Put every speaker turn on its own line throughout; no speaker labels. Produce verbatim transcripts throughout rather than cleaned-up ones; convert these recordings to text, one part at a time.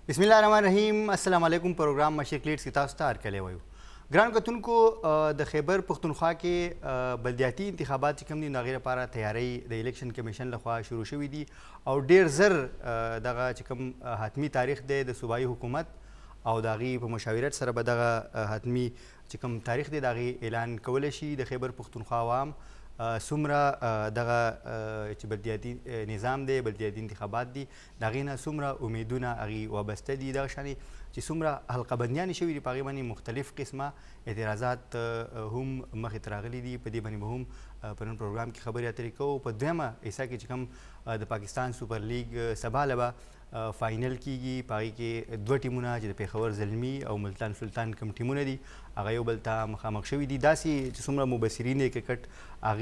بسم الله الرحمن الرحیم. السلام علیکم. پروګرام مشرق لیډز کی تاسو ته هرکلی وایو. ګران کتونکو، د خیبر پښتونخوا کې بلدیاتي انتخابات چې کوم دي نو هغې لپاره تیاری د الیکشن کمیشن لخوا شروع شوي دي او ډېر زر دغه چې کوم حتمي تاریخ دی د صوبایي حکومت او د هغې په مشاورت سره به دغه حتمي چې کوم تاریخ دی د هغې اعلان کولی شي. د خیبر پښتونخوا عوام څومره دغه چې بلدیاتي نظام دی، بلدیاتي انتخابات دي، د هغې نه څومره امیدونه هغې وابسته دي، دغه شانې چې څومره حلقه بندیانې شوي دي په هغې باندې مختلف قسمه اعتراضات هم مخې ته راغلي دي. په دې باندې به هم په نن پروګرام کې خبرې اترې کوو. په دویمه حصه کې چې کوم د پاکستان سوپر لیګ سبا له به فاینل کیږي، په هغې کې دوه ټیمونه چې د پېښور زلمي او ملتان سلطان کوم ټیمونه دي هغه یو بل ته مخامخ شوي دي. داسې چې څومره مبصرین یې کرکټ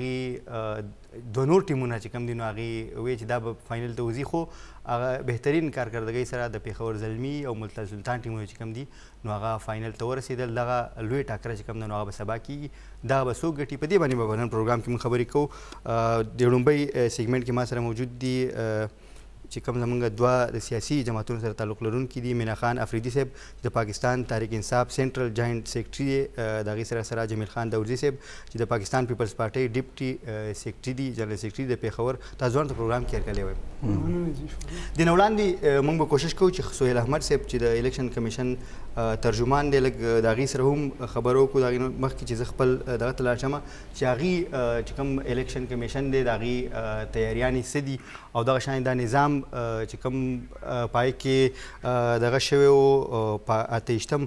هغې دوه نور ټیمونه چې کوم دي نو هغې وایي چې دا به فاینل ته وځي، خو هغه بهترین کارکردګۍ سره د پېښور زلمي او ملتان سلطان ټیمونه چې کوم دي نو هغه فاینل ته ورسېدل. دغه لوی ټاکره چې کوم ده نو هغه به سبا کیږي، دغه به څوک ګټي په دې باندې به نن پروګرام کې موږ خبرې کوو. د لومړی سیګمنټ کې ما سره موجود دي چې کوم زمونږ دوه د سیاسي جماعتونو سره تعلق لرونکي دي. مینا خان افریدي صاحب د پاکستان تحریک انصاف سینټرل جاینټ سیکرټري دی، د هغې سره سره جمیل خان داورزي صاحب چې د پاکستان پیپلز پارټۍ ډیپټي سیکرټري دي، جنرال سیکرټري د پېښور. تاسو ځوان ته پروګرام کې هرکلی وایم. د نه وړاندې موږ به کوشش کوو چې سهیل احمد صاحب چې د الیکشن کمیشن ترجمان دی لږ د هغې سره هم خبرې وکړو د هغې مخکې چې زه خپل دغه ته لاړ شم چې هغې چې کوم الیکشن کمیشن دی د هغې تیاریانې څه دي او دغه شان دا نظام چې کوم پای کې دغه شوی و په اته ویشتم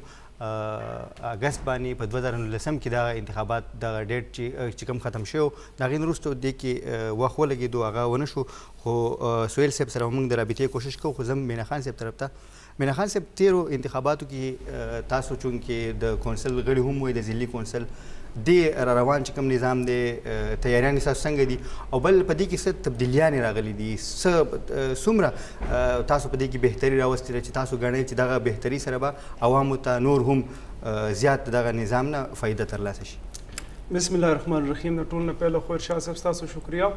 اګست باندې په دوه زره نولسم کې دغه انتخابات دغه ډیټ چې کوم ختم شوی د هغې نه وروسته دې کې وخت ولګېدو، هغه ونه شو. خو سهیل صاحب سره موږ د رابطې کوشش کوو. خو زه مینا خان صاحب طرف ته مینا خان صاحب تیرو انتخاباتو کې تاسو چونکې د کونسل غړي هم وئ، د ضلعي کونسل دې را روان چې کوم نظام دی تیاریانې ستاسو څنګه دي او بل په دې کې څه تبدیلیانې راغلي دي، څه څومره تاسو په دې کې بهتري راوستې ده چې تاسو ګڼئ چې دغه بهتري سره به عوامو ته نور هم زیات دغه نظام نه فایده ترلاسه شي؟
بسم الله الرحمن الرحیم. د ټول نه پهله خو ارشاد صاحب ستاسو شکریه.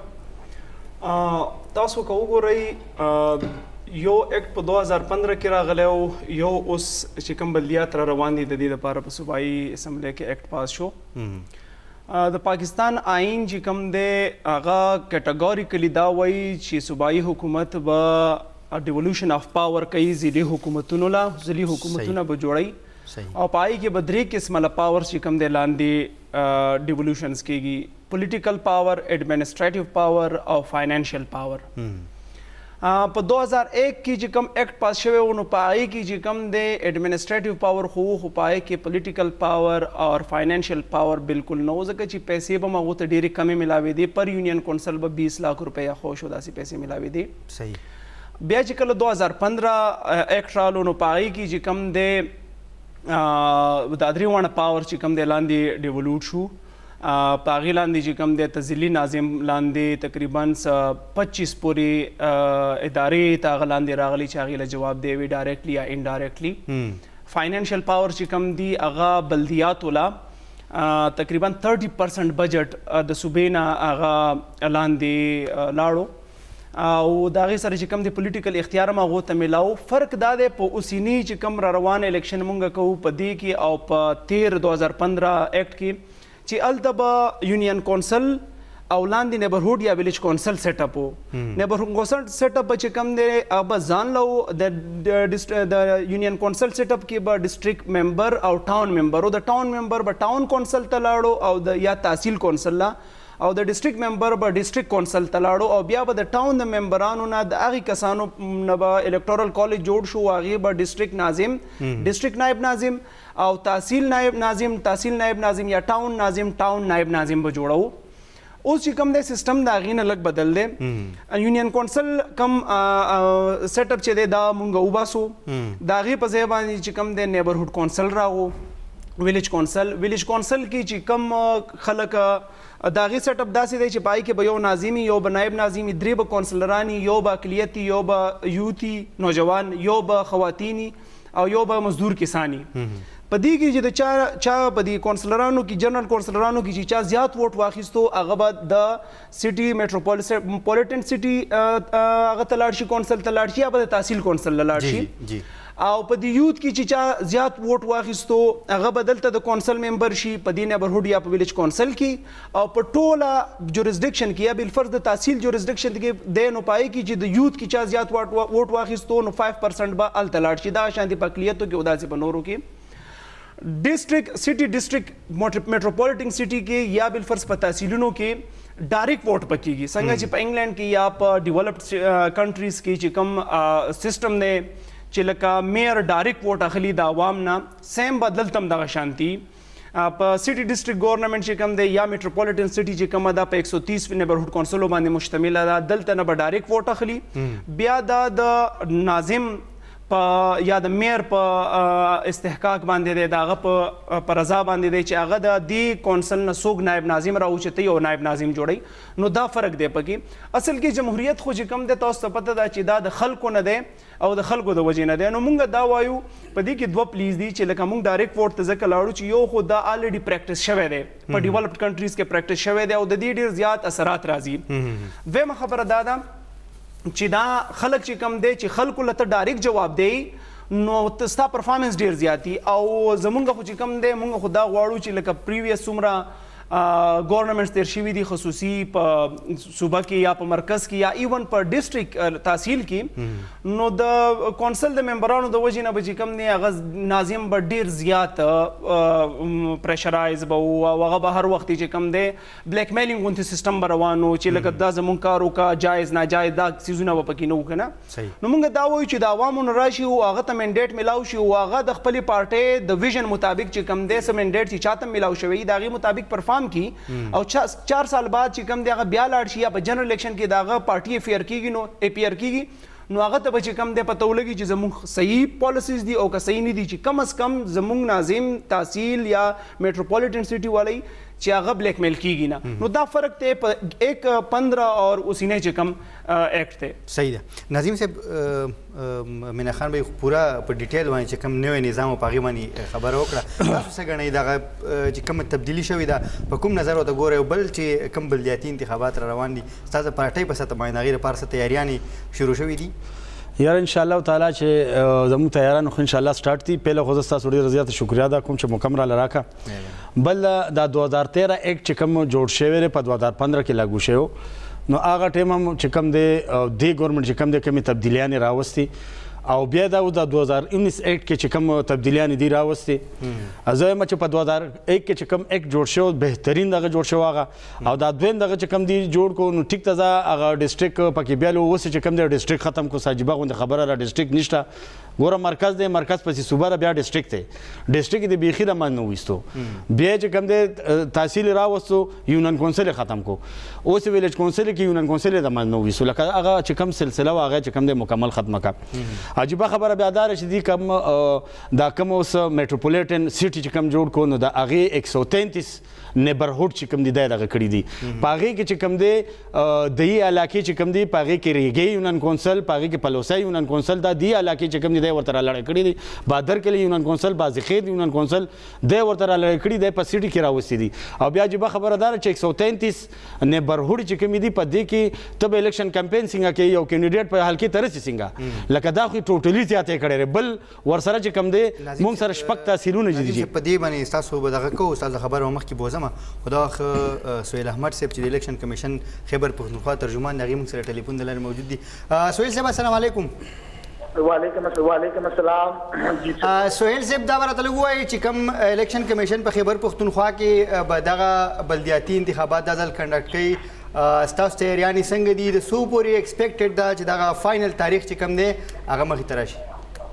تاسو که وګورئ یو اکټ په دوه هزار پندره کې راغلی او یو اوس چې کوم بلدیات را روان دي د دې لپاره په صوبایي اسمبلی کې اکټ پاس شو. د پاکستان آئین چې کوم دی هغه کیټګوریکلی دا وایي چې صوبایي حکومت به ډیولوشن آف پاور کوي، ضلعي حکومتونو له ضلعي حکومتونه به جوړوي او په هغې کې به درې قسمه له پاور چې کوم دی لاندې ډیولوشنز کیږي: پولیټیکل پاور، ایډمنسټریټیو پاور او فاینانشل پاور. په دوه هزار ایک کې چې کوم اکټ پاس شوی و نو په هغې کې چې کوم دی ایډمنسټریټیو پاور خو و، خو په هغې کې پولیټیکل پاور او فاینانشل پاور بالکل نه و، ځکه چې پیسې به هم هغو ته ډېرې کمې میلاوېدې. پر یونین کونسل به بیس لاک روپۍ یا خو شو داسې پیسې میلاوېدې. صحیح. بیا چې کله دوه هزار پندره اکټ رالو نو په هغې کې چې کوم دی دا درې واړه پاور چې کوم دی لاندې ډیولوټ شو. په هغې لاندې چې کوم دی ته ضلعي ناظم لاندې تقریبا پچیس پورې ادارې ته هغه لاندې راغلي چې هغې له جواب دی وي ډایرکټلي یا انډایرکټلي. فاینانشل پاور چې کوم دی هغه بلدیاتو له تقریبا تھرٹی پرسنټ بجټ د صوبې نه هغه لاندې لاړو او د هغې سره چې کوم دی پولیټیکل اختیار هم هغو ته میلاو. فرق دا دی په اوسني چې کوم را روان الیکشن مونږ کوو په دې کې او په تیر دوه هزار پندره اکټ کې چې هلته به یونین کونسل او لاندې نیبرهوډ یا ویلیج کونسل سیټ اپ و. نیبرهوډ کونسل سیټ اپ به چې کوم دی هغه به ځان له د یونین کونسل سیټ اپ کې به ډسټرکټ ممبر او ټاون ممبر و. د ټاون ممبر به ټاون کونسل ته لاړو او د یا تحصیل کونسل له، او د ډسټرکټ ممبر به ډسټرکټ کونسل ته لاړو او بیا به د ټاون د ممبرانو نه د هغې کسانو نه به الکټورل کالج جوړ شو، هغې به ډسټرکټ ناظم، ډسټرکټ نایب ناظم او تحصیل نایب ناظم، تحصیل نایب ناظم یا ټاون ناظم، ټاون نایب ناظم به جوړو. اوس چې کوم دی سیسټم د هغې نه لږ بدل دی. یونین کونسل کوم سیټ اپ چې دی دا مونږ وباسو، د هغې په ځای باندې چې کوم دی نیبرهوډ کونسل راغو، ویلیج کونسل. ویلیج کونسل کې چې کوم خلک د هغې سیټ اپ داسې دی چې په هغې کې به یو ناظمي، یو به نایب ناظمي، درې به کونسلراني، یو به اقلیتي، یو به یوتي نوجوان، یو به خواتینی او یو به مزدور کسانی. په دې کې چې د چا چا په دې کونسلرانو کې جنرال کونسلرانو کې چې چا زیات ووټ واخیستو هغه به د سټي میټروپولیټن سټي هغه ته لاړ شي، کونسل ته لاړ شي، یا به د تحصیل کونسل ته لاړ شي. او په دې یوت کې چې چا زیات ووټ واخیستو هغه به دلته د کونسل ممبر شي په دې نیبرهوډ یا په ویلیج کونسل کې او په ټوله جوریسډکشن کې یا بالفرض د تحصیل جوریسډکشن کې دی نو پای کې چې د یوت کې چا زیات ووټ واخیستو نو فایو پرسنټ به هلته لاړ شي. دغه شانتې په اقلیتو کې او داسې په نورو کې ډسټرک سټي ډسټرک میټروپولیټن سټي کې یا بالفرض په تحصیلونو کې ډایرکټ ووټ پکېږي څنګه چې په انګلینډ کې یا په ډیولپډ کنټریز کې چې کوم سیستم دی چې لکه میر ډایرکټ ووټ اخلي د عوام نه سیم به دلته هم دغه شانتي په سټي ډسټرک ګورنمنټ چې کوم دی یا میټروپولیټن سټي چې کومه ده په ایک سو تیس نیبرهوډ کونسلو باندې مشتمله ده دلته نه به ډایرکټ ووټ اخلي بیا دا د ناظم په یا د میر په استحقاق باندې دی د هغه په رضا باندې دی چې هغه د دې کونسل نه څوک نایب ناظم راوچتوي او نایب ناظم جوړوي نو دا فرق دی پکې. اصل کې جمهوریت خو چې کوم دی تاسو ته پته ده چې دا د خلکو نه دی او د خلکو د وجې نه دی. نو مونږ دا وایو په دې کې دوه پلیز دي چې لکه مونږ ډایرکټ ووټ ته ځکه لاړو چې یو خو دا الریډي پریکټس شوی دی په ډیولپډ کنټریز کې پریکټس شوی دی او د دې ډېر زیات اثرات راځي. دویمه خبره دا ده چې دا خلک چې کم دی چې خلکو له ته ډایرکټ جواب دی نو ستا پرفارمنس ډېر زیاتی او زمونږ خو چې کم دی مونږ خو دا غواړو چې لکه پریویس څومره ګورنمنټس تیر شوي دي خصوصي په صوبه کې یا په مرکز کې یا ایون په ډسټرک تحصیل کې نو د کونسل د ممبرانو د وجې نه به چې کوم دی هغه ناظم به ډېر زیات پریشرایز به و او هغه به هر وخت چې کوم دی بلیک میلینګ غوندې سیسټم به روان و چې لکه دا زمونږ کار وکړه جایز ناجایز دا څیزونه به پکې نه وو که نه. نو مونږ دا وایو چې د عوامو نه راشي او هغه ته منډیټ میلاو شي او هغه د خپلې پارټۍ د ویژن مطابق چې کوم دی څه منډیټ چې چاته میلاو شوی د هغې مطابق پرفارم کی او چار سال بعد چې کوم دی هغه بیا لاړ شي یا په جنرال الیکشن کې د هغه پارټي افیر کېږي نو اپیر کېږي نو هغه ته به چې کوم دی پته ولګي چې زموږ صحیح پالیسیز دي او که صحیح نه دي چې کم از کم زموږ ناظم تحصیل یا میټروپولیټن سټي والی چې هغه بلیک میل کېږي نه. نو دا فرق دی په ایک پندرہ اور اسی نه چې کوم ایکټ دی.
صحیح ده. ناظم صاحب مینا خان به پورا په ډیټیل باندې چې کوم نوی نظام په هغې باندې خبره وکړه تاسو څه ګڼئ دغه چې کومه تبدیلي شوې ده په کوم نظر ورته ګورئ او بل چې کوم بلدیاتي انتخابات را روان دي ستاسو د پارټۍ په سطح باندې هغې لپاره څه تیاریانې شروع شوي دي؟
یار ان شاء الله تعالی چې زموږ تیاران خو ان شاء الله سٹارټ دي. پهله خو زه ستاسو ډېره زیاته شکریا ادا کوم چې موقع راله راکړه. بل دا دو هزار تیرہ ایکټ چې کوم جوړ شوی دی په دو هزار پندرہ کې لاګو شوی نو هغه ټایم هم چې کوم دی دې ګورنمنټ چې کوم دی کومې تبدیلیانې راوستي او بیا دا د دو هزار انیس ایکټ کې چې کوم تبدیلیانې دي راوستي زه وایم چې په دو هزار ایک کې چې کوم ایکټ جوړ شو بهترین دغه جوړ شو هغه او دا دویم دغه چې کوم دی جوړ کو نو ټیک ته زه هغه ډسټرک پکې بیا لو اوس چې کوم دی ډسټرک ختم کو ساجیبه غوندې خبره را ډسټرک نشته ګوره مرکز دی مرکز پسې صوبه ده بیا ډسټرک دی ډسټرک دی بیخي د من نه ویستو بیا چې کوم دی تحصیل راوستو یونین کونسل ختم کو اوس ویلیج کونسل کې یونین کونسل د من نه ویستو لکه هغه چې کوم سلسله و هغه چې کوم دی مکمل ختمه کا. عجیبه خبره بیا دا چې دی کوم دا کوم اوس میټروپولیټن سټي چې کوم جوړ کو نو د هغې ایک سو تینتیس نیبرهوډ چې کوم دی دا دغه کړي دي په هغې کې چې کوم دی د یې علاقې چې کوم دی په هغې کې ریګې یونین کونسل په هغې کې پلوسی یونین کونسل دا دې علاقې چې کوم دی دی ورته رالړی کړي دي بادر کلي یونین کونسل بازخید یونین کونسل دی ورته رالړی کړي دی په سټي کې راوستي دي. او بیا عجیبه خبره دا ده چې ایک سو تینتیس نیبرهوډ چې کوم دي په دې کې ته به الیکشن کمپین څنګه کوي یو کینډیډیټ په حلقې ته رسي څنګه لکه دا خو ټوټلي زیاتې کړی دی بل ورسره چې کوم دی موږ سره شپږ تحصیلونه دي چې
په دې باندې ستاسو به دغه کوو ستاسو د خبرو مخکې بوزم خو دا سهیل احمد صاحب چې د الیکشن کمیشن خیبر پښتونخوا ترجمان د هغې موږ سره ټلیفون د لارې موجود دي. سهیل صاحب السلام علیکم.
وعلیکم وعلیکم السلام.
سهیل صاحب دا به راته لږ ووایي چې کوم الیکشن کمیشن په خیبر پښتونخوا کې به دغه بلدیاتي انتخابات دا ځل کنډکټ کوي ستاسو تیاریانې څنګه دي د څو پورې ایکسپیکټډ ده چې دغه فاینل تاریخ چې کوم دی هغه مخې ته راشي؟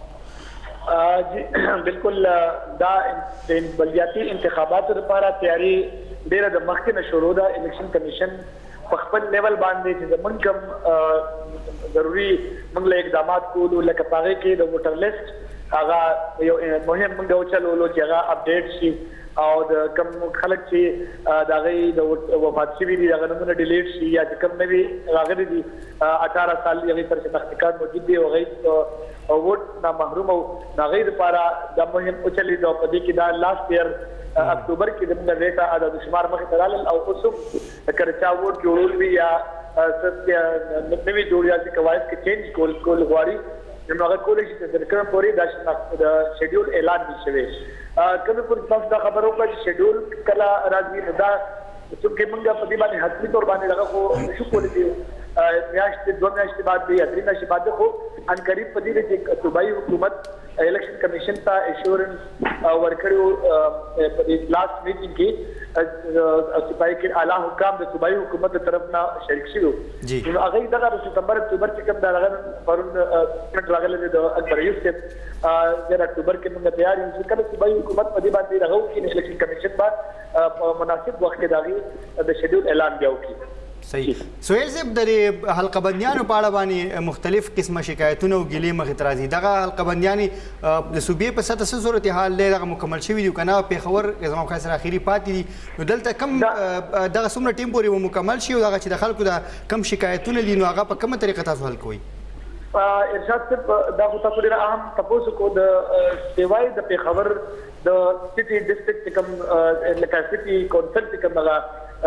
بالکل دا د بلدیاتي انتخاباتو لپاره تیاری ډېره د مخکې نه شروع ده. الیکشن کمیشن په خپل لیول باندې چې زمونږ کوم ضروري موږ له اقدامات کولو لکه په هغې کې د ووټر لیسټ هغه یو مهم موږ وچلولو چې هغه اپډیټ شي او د کوم خلک چې د هغې د وفات شوي دي د هغه نومونه ډیلیټ شي یا چې کوم نوي راغلي دي اټاره سال هغې پر چې تحقیقات موجود دي او هغې ووټ نه محروم او د هغې دپاره دا مهم وچلېد او په دې کې دا لاست ایر اکتوبر کې زموږ د ډیټا عدد شمار مخې ته رالل او اوس هم که چا ووټ جوړول وي یا نوي جوړ یا چې قواعد کې چینج کول کول غواړي نو هغه کولی شي تر کومه پورې د شیډول اعلان نشوي کومه پورې تاسو دا خبرو کړه چې شیډول کله راځي نو دا څنګه موږ په دې باندې حتمي تور باندې هغه خو نشو کولی دي میاشتې دوه میاشتې بعد دی درې میاشتې بعد خو ان قریب په دې چې صوبایي حکومت الیکشن کمیشن ته ایشورنس ورکړو په دې لاست میټینګ کې صوبایي کې اعلی حکام د صوبایي حکومت تر طرف نه شریک شوه نو هغه دغه د سپتمبر اکتوبر کې کوم دا هغه پرون پرنټ راغلی د اکبر ایوب صاحب د اکتوبر کې موږ تیار یو چې کله صوبایي حکومت په دې باندې راغو کې الیکشن کمیشن با مناسب وخت کې داغي د شیډول اعلان بیا وکړي
صحیح سهیل صاحب د حلقه بندیانو په اړه باندې مختلف قسمه شکایتونه او ګیلې مخې ته راځي دغه حلقه بندیانې د صوبې په سطح څه صورتحال دی دغه مکمل شوي دي که نه پېښور زما په خیال سره اخري پاتې دي نو دلته کم دغه څومره ټیم پورې به مکمل شي او دغه چې د خلکو د کم شکایتونه دي نو هغه په کومه طریقه تاسو حل کوئ
ارشاد صاحب دا خو تاسو ډېر اهم تپوس کو د سیوای د پېښور د سټي ډسټرکټ کوم لکه سټي کونسل کوم هغه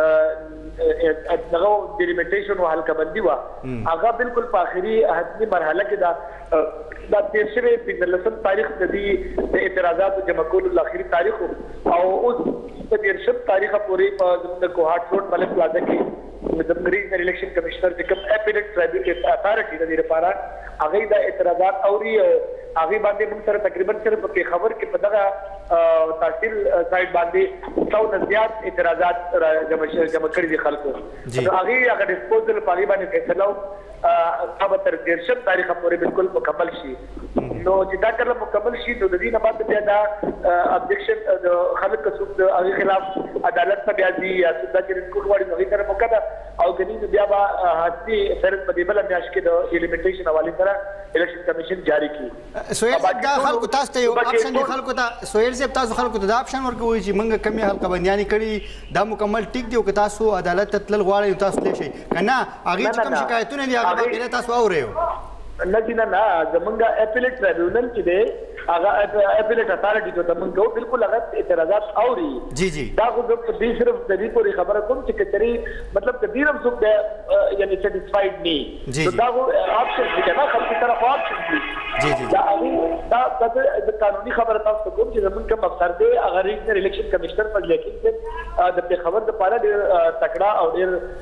دغه ډیلیمیټیشن او حلقه بندي وا هغه بالکل په اخري حتمي مرحله کې دا دا تیر شوی پنځلسم تاریخ د دې د اعتراضات جمع کولو اخري تاریخ او اوس په دیرشم تاریخ پورې په زموږ کوهاټ روډ ملک پلازا کې د ریجنل الیکشن کمشنر د کوم اپیلیټ ټرایبل اتھارټي د دې لپاره هغه د اعتراضات اوري هغه باندې موږ سره تقریبا صرف په خبر کې په دغه تحصیل سایت باندې څو نه زیات اعتراضات جمع جمع کړي دي خلکو هغه هغه ډیسپوزل په اړه باندې فیصله او تر دیرشم تاریخ پورې بالکل مکمل شي نو چې دا کله مکمل شي نو د دې نه بعد بیا دا ابجیکشن د خلک څوک د هغه خلاف عدالت ته بیا دي یا څه د کوټ وړي نو هغه سره موقعه او کني بیا به حتی فرض په دې بل میاش کې د الیمیټیشن حواله سره الیکشن کمیشن جاری کړي
سهیل صاحب دا خلکو تاسو ته یو اپشن دی خلکو ته سهیل صاحب تاسو خلکو ته دا اپشن ورکوي چې موږ کمی حلقه بندیانې کړي دا مکمل ټیک دی او که تاسو عدالت ته تلل غواړئ تاسو تلی شئ که نه هغې چې کوم شکایتونه دي هغه باقي تاسو اورئ
نه دي نه نه زمونږ اپیلیټ ټرایبیونل چې دی هغه اپیلیټ اتھارټي ته موږ کوو بالکل هغه اعتراضات اوري
جی جی
دا خو د دې صرف د دې پورې خبره کوم چې کچري مطلب د دې رم څوک دی یعنی سیټیسفاید نه نو دا خو آپشن دی کنه خپل طرف آپشن دی
جی جی
دا دا د قانوني خبره تاسو کوم چې زمونږ کوم افسر دی هغه ریجنل الیکشن کمشنر پر لیکن چې د خبر د پاره ډېر تکړه او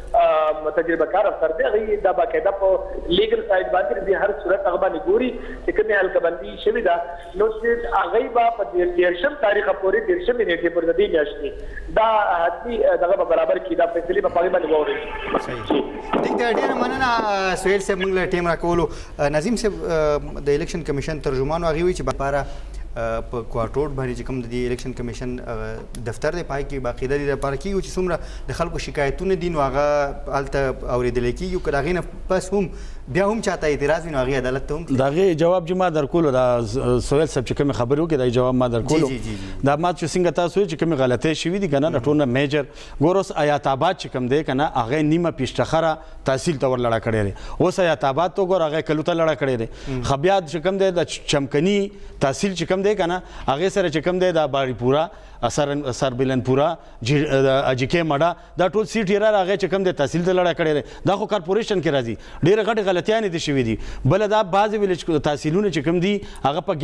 ډېر تجربه کار افسر دی هغه دا باقاعده په لیګل سایډ باندې د هر صورت هغه باندې ګوري چې کومه حلقه بندي شوې ده نو چې هغه با په دیرشم تاریخ پورې دیرشم نیټه پر د دې میاشتې دا حتمي دغه برابر کی دا فیصله په پاګې باندې ووري
صحیح ټیک دی ډیر مننه سهیل صاحب موږ له ټیم راکولو نظیم صاحب د الیکشن کمیشن ترجمان هغه وی چې لپاره په کوارټ باندې چې کوم د الیکشن کمیشن دفتر دی پای کې باقاعده دي لپاره کیږي چې څومره د خلکو شکایتونه دي نو هغه هلته اورېدل کېږي که د هغې نه پس هم بیا هم چاته اعتراض وي نو هغې عدالت ته هم
د هغې جواب چې ما درکولو دا سهیل صاحب چې کومې خبرې وکړې دا جواب ما درکولو دا ما چې څنګه تاسو وایي چې کومې غلطۍ شوي دي که نه د ټول نه میجر ګوره اوس ایات آباد چې کوم دی که نه هغې نیمه پیشتخره تحصیل ته ور لړه کړی دی اوس ایات آباد ته وګوره هغې کلو ته لړه کړی دی خبیا چې کوم دی د چمکني تحصیل چې کوم دی که نه هغې سره چې کوم دی دا باړی پورا سر بلند پورا اجیکې مډه دا ټول سیټ یې را هغې چې کوم دی تحصیل ته لړه کړی دی دا خو کارپوریشن کې راځي ډېرې غټې غلطیانې دي شوي دي بله دا بعضې ویلج تحصیلونه چې کوم دي هغه په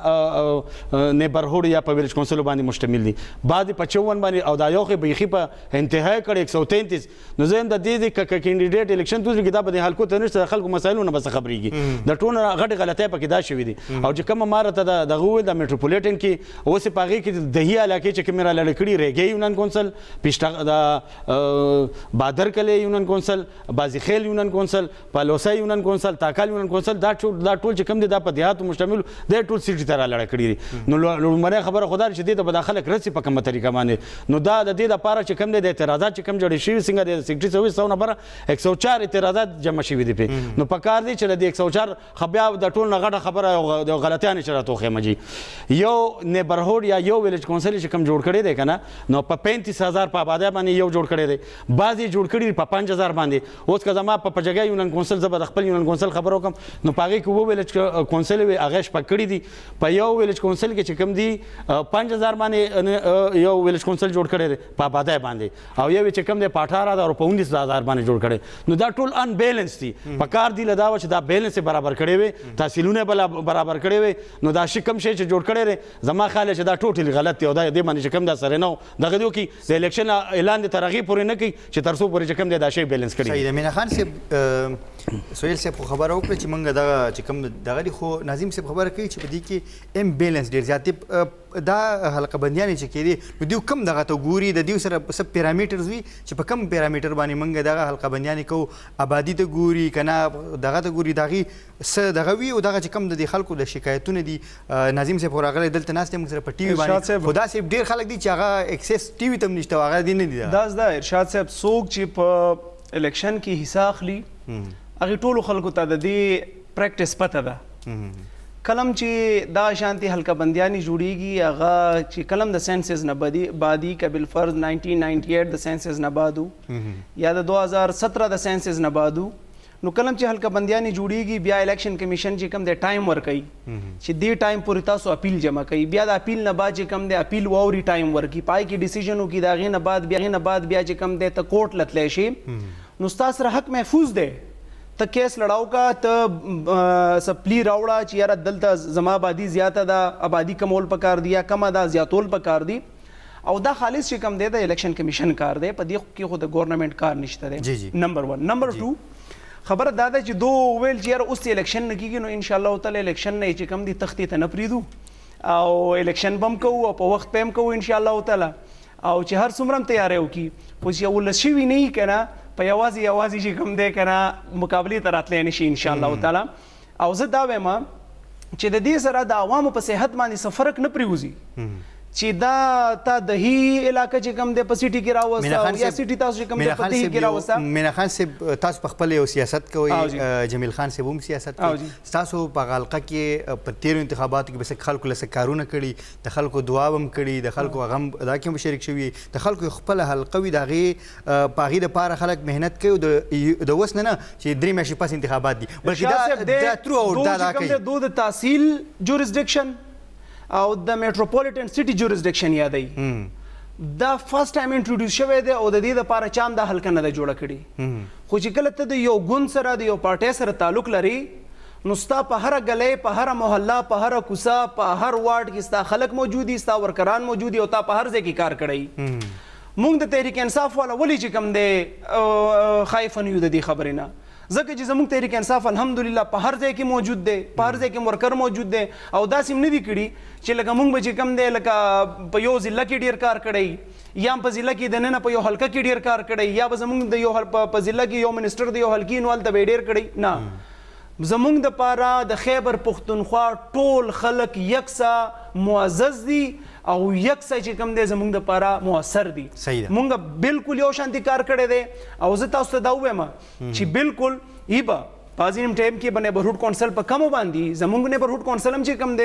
ګیاره نیبرهوډ یا په ویلج کونسلو باندې مشتمل دي بعضې په چون باندې او دا یو خو بیخي په انتها یې کړی ایک سو تینتیس نو زه یم د دې دی که کینډیډیټ الیکشن توز دا به د حلقو ته نشته د خلکو مسایلو نه به څه خبرېږي د ټول غټې غلطۍ پکې دا شوي دي او چې کومه ما راته دغه وویل د میټروپولیټن کې اوس یې په هغې کې دهي علاقې چې کومې را لړې کړي ریګې یونین کونسل پیشته د بادر کلی یونین کونسل بازیخیل یونین کونسل پالوسا یونین کونسل تاکال یونین کونسل دا ټول دا ټول چې کوم دي دا په دیهاتو مشتمل دی ټول سیټي ته را لړه کړي دي نو لومړنۍ خبره خو دا چې دې ته به دا خلک رسي په کومه طریقه باندې نو دا د دې دپاره چې کوم دی د اعتراضات چې کوم جوړې شوي څنګه د سیکټري سرویس سو نفره ایک سو چار اعتراضات جمع شوي دي پې نو په کار دی چې د ایک سو چار خو بیا د ټول نه غټه خبره او غلطیانې چې راته وښیم جي یو نیبرهوډ یا یو ویلیج کونسل چې کوم جوړ کړی دی که نه نو په پینتیس هزار په آبادۍ باندې یو جوړ کړی دی بعض یې جوړ کړي په پنځ هزار باندې اوس که زما په جګه یونین کونسل زه به د خپل یونین کونسل خبره وکړم نو په هغې کې اووه ویلیج کونسل وي هغه شپږ کړي دي په یو ویلیج کونسل کې چې کوم دي پنځ هزار باندې یو ویلیج کونسل جوړ کړی دی په آبادۍ باندې او یو چې کوم دی په اټاره هزار او په اونیس هزار باندې جوړ کړی نو دا ټول ان بیلنس دي په کار دی له دا و چې دا بیلنس یې برابر کړی وي تحصیلونه یې برابر کړی وي نو دا شي کوم شی چې جوړ کړی دی زما خیال چې دا ټوټلي غلط دی او دا دې باندې چې کوم دا سره نه و دغه دی وکړي د الیکشن اعلان دې تر هغې پورې نه کوي چې تر څو پورې چې کوم دی دا شی بیلنس کړي
صحیح ده مینا خان صاحب سهیل صاحب خو خبره وکړه چې موږ دغه چې کوم دغه دی خو ناظم صاحب خبره کوي چې په دې کې ام بیلنس ډېر زیات دا حلقه بندیانې چې کېدې نو دیو کم دغه ته ګوري د دیو سره څه پیرامیټرز وي چې په کم پیرامیټر باندې موږ دغه حلقه بندیانې کوو آبادي ته ګوري که نه دغه ته ګوري د هغې څه دغه وي او دغه چې کوم د دې خلکو د شکایتونه دي ناظم صاحب راغلی دلته ناست دی موږ سره په ټي وي باندې خو داسې ډېر خلک دي چې هغه اکسس ټي وي ته هم نشته او هغه دې نه دي
دا زده ارشاد صاحب څوک چې په الیکشن کې حصه اخلي هغې ټولو خلکو ته د دې پریکټس پته ده کلم چې دا شانتي حلقه بندیانې جوړیږي هغه چې کلم د سینسز نه بدی بعدی که بالفرض نائنٹین نائنٹی ایٹ د سینسز نه بعدو یا د دو هزار سترہ د سینسز نه بعدو نو کلم چې حلقه بندیانې جوړیږي بیا الیکشن کمیشن چې کوم د ټایم ورکوي چې دې ټایم پورې تاسو اپیل جمع کوي بیا د اپیل نه بعد چې کوم د اپیل واوري ټایم ورکي پای کې ډیسیژن وکړي د هغې نه بعد بیا هغې نه بعد بیا چې کوم دی ته کورټ لتلی شي نو ستا سره حق محفوظ دی ته کیس لړاو کا ته سپلی راوړه چې یاره دلته زما آبادي زیاته ده آبادي کمول پکار دی یا کمه ده زیاتول پکار دی او دا خالص چې کوم دی د الیکشن کمیشن کار دی په دې کې خو د ګورنمنٹ کار نشته دی نمبر ون نمبر ټو خبره دا ده چې دو ویل چې یاره اوس الیکشن نه کېږي نو انشاءالله تعالی الیکشن نه چې کوم دی تختې ته نه پرېږدو او الیکشن به هم کوو او په وخت به هم کوو انشاءالله تعالی او چې هر څومره هم تیاری وکړي خو چې یولس شوي نه وي که نه په یوازې یوازې چې کوم دی که نه مقابلې ته راتلی نه شي انشاءالله تعالی او زه دا وایم چې د دې سره د عوامو په صحت باندې څه فرق نه پرېوځي چې دا تا د هی علاقه چې کوم دی په سیټي کې راوسته او یا سیټي تاسو چې کوم دی په تهي کې راوسته
مینا خان صاحب تاسو په خپل یو سیاست کوئ جمیل خان صاحب هم سیاست کوي تاسو په حلقه کې په تیرو انتخاباتو کې بس خلکو له څه کارونه کړي د خلکو دعا هم کړي د خلکو هغه هم دا کې هم شریک شوي د خلکو خپله حلقه وي د هغې په هغې دپاره خلک محنت کوي د اوس نه نه چې درې میاشتې پس انتخابات دي بلکې دا ترو او دا دا کوي
دو د تحصیل جورسډکشن او د میټروپولیټن سټي جورسډکشن یادوي دا فرست ټایم انټروډیوس شوی دی او د دې دپاره چا هم دا حلقه نه ده جوړه کړې خو چې کله ته د یو ګوند سره د یو پارټۍ سره تعلق لري نو ستا په هره ګلۍ په هره محله په هره کوڅه په هر واډ کې ستا خلک موجود دي ستا ورکران موجود دي او تا په هر ځای کې کار کړی موږ د تحریک انصاف والا ولې چې کوم دی خایفن یو د دې خبرې نه ځکه چې زموږ تحریک انصاف الحمدلله په هر ځای کې موجود دی په هر ځای کې ورکر موجود دی او داسې هم نه دي کړي چې لکه موږ به چې کوم دی لکه په یو ضلع کې ډېر کار کړی یا په ضلع کې دننه په یو حلقه کې ډېر کار کړی یا به زموږ د یو په ضلع کې یو منسټر د یو حلقې نو هلته به یې ډېر کړی نه زموږ دپاره د خیبر پښتونخوا ټول خلک یکسا معزز دي او یکسا چې کوم دی زموږ دپاره مؤثر دي مونږ بالکل یو شانتي کار کړی دی او زه تاسو ته دا ووایم چې بالکل ای به په ځینې ټایم کې به نیبرهوډ کونسل په کمو باندې زموږ نیبرهوډ کونسل هم چې کوم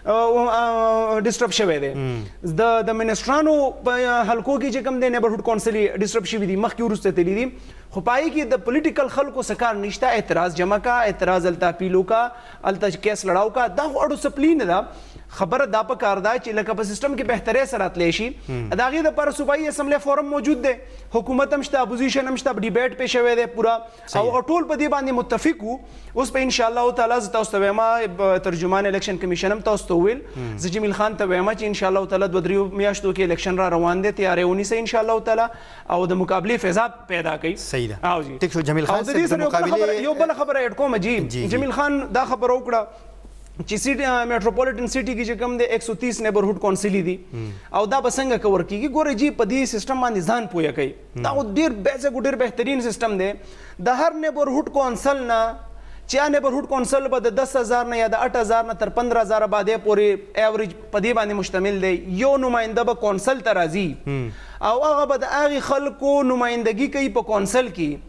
دی ډسټرب شوی دی د د منسټرانو په حلقو کې چې کوم دی نیبرهوډ کونسل یې ډسټرب شوي دي مخکې وروسته تللي دي خو په هغې کې د پولیټیکل خلکو څه کار نشته اعتراض جمع کا اعتراض هلته اپیل وکړه هلته کیس لړاو کا دا خو اړو سپلی نه ده خبره دا پکار ده چې لکه په سیستم کې بهترۍ سره راتلی شي د هغې دپاره صوبایي اسمبلی فورم موجود دی حکومت هم شته اپوزیشن هم شته ډیبیټ پې شوی دی پوره او هغه ټول په دې باندې متفق وو اوس په انشاءالله تعالی زه تاسو ته وایم ترجمان الیکشن کمیشن هم تاسو ته وویل زه جمیل خان ته وایم چې انشاءالله تعالی دوه دریو میاشتو کې الیکشن را روان دی تیاری ونیسئ انشاءالله تعالی او د مقابلې فضا پیدا کوي
صحیح ده
او جی
ټیک شو جمیل خان صاحب د مقابلې
یو بله خبره ایډ کوم جی جمیل خان دا خبره وکړه چې سیټي میټروپولیټن سیټي کې چې کوم دی ایک سو تیس نیبرهوډ کونسلي دي او دا به څنګه کور کېږي ګورئ جی په دې سیسټم باندې ځان پوهه کوي دا خو ډېر بیسک ډېر بهترین سیسټم دی د هر نیبرهوډ کونسل نه چې نیبرهوډ کونسل به د دس هزار نه یا د اټ هزار نه تر پندره هزاره باندې پورې ایوریج په دې باندې مشتمل دی یو نماینده به کونسل ته راځي او هغه به د هغې خلکو نمایندګي کوي په کونسل کې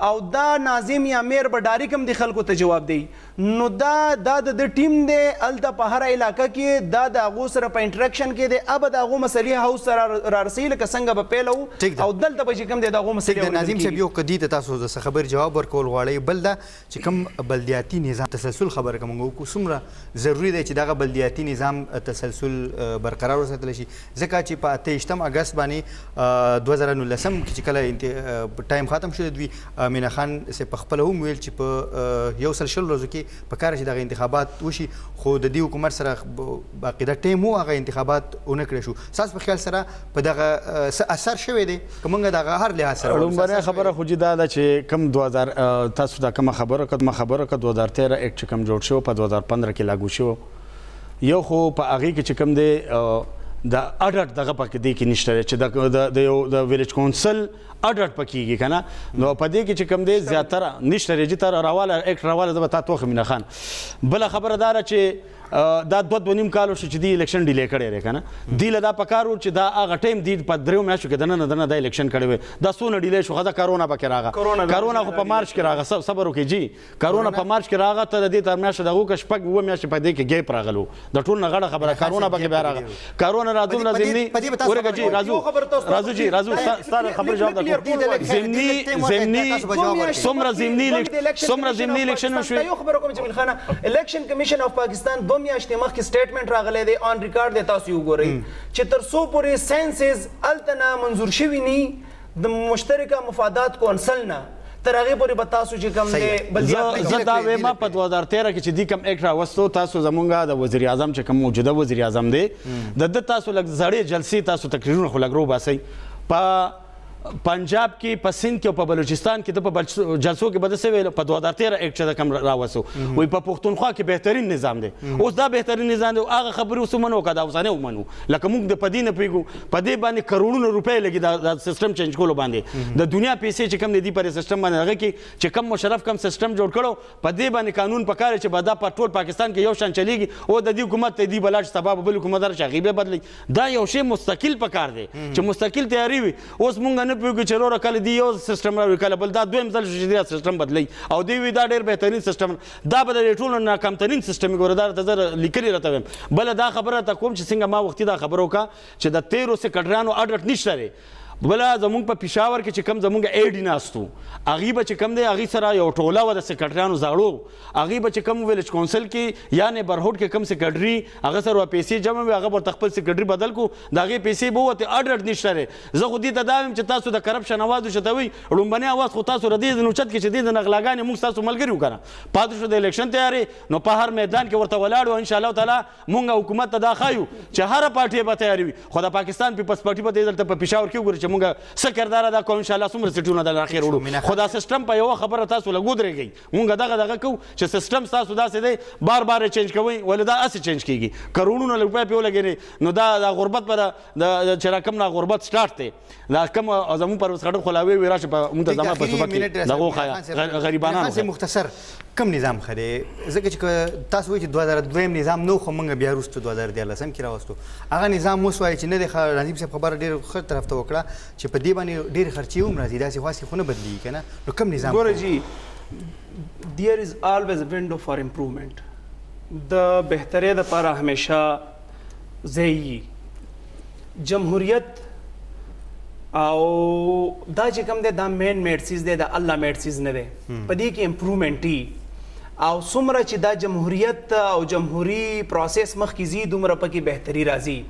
او دا ناظم یا میر به ډایرک هم د خلکو ته جواب دی نو دا دا د ټیم دی هلته په هره علاقه کې دا د هغو سره په انټریکشن کې دی اب د هغو مسلې هاوس سره رارسوي لکه څنګه به پیل وو او دلته به چې کوم دی د هغو مسلې
ناظم صاحب یو قدي ته تاسو د خبر جواب ورکول غواړئ بل دا چې کوم بلدیاتي نظام تسلسل خبره کوم وکړو څومره ضروري دی چې دغه بلدیاتي نظام تسلسل برقرار وساتل شي ځکه چې په اته ویشتم اګست باندې دوه زره نولسم کې چې کله ټایم ختم شو دوی مینا خان سه په خپل هم ویل چې په یو سل شل ورځو کې په کار چې دغه انتخابات وشي خو د دې حکومت سره باقاعده ټایم وو هغه انتخابات ونه کړی شو ستاسو په خیال سره په دغه څه اثر شوی دی که موږ دغه هر لحاظ سره
لومړنۍ خبره خو دا ده چې کوم دوه هزار تاسو دا کومه خبره کومه خبره که دوه هزار تیرہ اکټ چې کوم جوړ شو په دوه هزار پندرہ کې لاګو شو یو خو په هغې کې چې کوم دی د اډټ دغه پکې دی کې نشته دی چې د یو د ویلیج کونسل اډټ پکېږي که نه نو په دې کې چې کوم دی زیاتره نشته دی چې ته راواله اکټ راواله زه به تا توخم مینه خان بله خبره دا ده چې دا دوه دوه نیم کال شو چې دی الیکشن ډیلی کړی دی که نه دی له دا پکار و چې دا هغه ټایم دی په دریو میاشتو کې دننه دننه دا الیکشن کړی وی دا څونه ډیلی شو ښه کرونا پکې راغه کرونا خو په مارچ کې راغه صبر وکړئ جی کرونا په مارچ کې راغه ته د دې تر میاشتې دغو که شپږ اووه میاشتې په دې کې ګیپ راغلو د ټول نه غټه خبره کرونا پکې بیا راغه کرونا را دومره ضمني ورکه جی رازو رازو جی رازو ستا خبرې جواب درکړو ضمني ضمني څومره ضمني څومره ضمني الیکشن وشوي
یو خبره کوم جمیل خانه الیکشن کمیشن اف پاکستان دوه میاشتې مخکې سټیټمنټ راغلی دی آن ریکارډ دی تاسو یې وګورئ چې تر څو پورې ساینسز هلته نه منظور شوي ني د مشترکه مفادات کونسل نه تر هغې پورې به تاسو چې کوم دی
زه دا وایم په دوه هزار تیرہ کې چې دی کوم اکټ راوستو تاسو زمونږ د وزیر اعظم چې کوم موجوده وزیر اعظم دی د ده تاسو لږ زړې جلسې تاسو تقریرونه خو لږ روباسئ په پنجاب کې په سند کې او په بلوچستان کې د په جلسو کې به داسې ویل په دوه هزار تیرہ اکټ چې کوم راوستو وایي په پښتونخوا کې بهترین نظام دی اوس دا بهترین نظام دی هغه خبرې اوس ومنو که دا اوسانۍ ومنو لکه موږ د په دې نه پوهېږو په دې باندې کروڑونه روپۍ لګي دا سیسټم چینج کولو باندې د دنیا پیسې چې کوم دی دي پر سیسټم باندې هغه کې چې کوم مشرف کوم سیسټم جوړ کړو په دې باندې قانون پکار چې به دا په ټول پاکستان کې یو شان چلیږي او د دې حکومت ته دې بلا چې سبا به بل حکومت راشي هغې بیا بدلوي دا یو شی مستقل پکار دی چې مستقل تیاري وي اوس موږ نه پوهېږو چې وروره کله دی یو سیسټم راوړي کله بل دا دویم ځل شو چې دا سیسټم بدلوي او دوی وایي دا ډېر بهترین سیسټم دا به د دې ټولو ناکامترین سیسټم وي ګوره دا راته زه لیکلي راته وایم بله دا خبره راته کوم چې څنګه ما وختي دا خبره وکړه چې د تیرو سکرټریانو اډټ نشته دی بله زموږ په پېښور کې چې کوم زموږ ایډي ناست وو هغوی به چې کوم دی هغوی سره یو ټوله وه د سکرټریانو زاړو هغوی به چې کوم ویلیج کونسل کې یا نیبرهوډ کې کوم سکرټري هغه سره به پیسې جمع وي هغه ورته خپل سکرټري بدل کړو د هغې پیسې به ووتې اډټ نشته دی زه خو دې ته دا وایم چې تاسو د کرپشن اواز وشتوئ لومبنی اواز خو تاسو د دې نوچت کې چې دې د نغلاګانې موږ ستاسو ملګري وو که نه پاتې شو د الیکشن تیارې نو په هر میدان کې ورته ولاړ وو انشاءالله تعالی موږ حکومت ته دا ښایو چې هره پارټۍ به تیارې وي خو د پاکستان پیپلز پارټي به دې دلته په پېښور کې وګورئ چې موږ څه کرداره دا کوو انشاءالله څومره سیټونه د اخر وړو خو دا سیسټم په یوه خبره تاسو لږ ودرېږئ موږ دغه دغه کوو چې سیسټم ستاسو داسې دی بار بار یې چینج کوئ ولې دا هسې چینج کېږي کروڑونه روپۍ پرې ولګېنې نو دا د غربت به د چې را کوم نه غربت سټارټ دی دا کوم زموږ پر خټک خلاوي وي راشه په موږ ته زما په صوبه کې دغو ښایه غریبانانو
مختصر کم نظام ښه دی ځکه چې تاسو وایئ چې دوه زره دویم نظام نو خو موږ بیا وروسته دوه زره دیارلسم کې راوستو هغه نظام اوس وایي چې نه دی نظیم صاحب خبره ډېر ښه طرف ته وکړه چې په دې باندې ډېرې خرچې هم راځي داسې خاصې خو نه بدلېږي که نه نو کوم نظام
ګوره جي there is always a window for improvement د بهترۍ دپاره همیشه ځای جمهوریت او دا چې کوم دی دا مین میډ سیز دی دا الله میډ سیز نه دی په دې کې امپروومنټ وي او څومره چې دا جمهوریت او جمهوري پروسیس مخکې ځي دومره پکې بهتري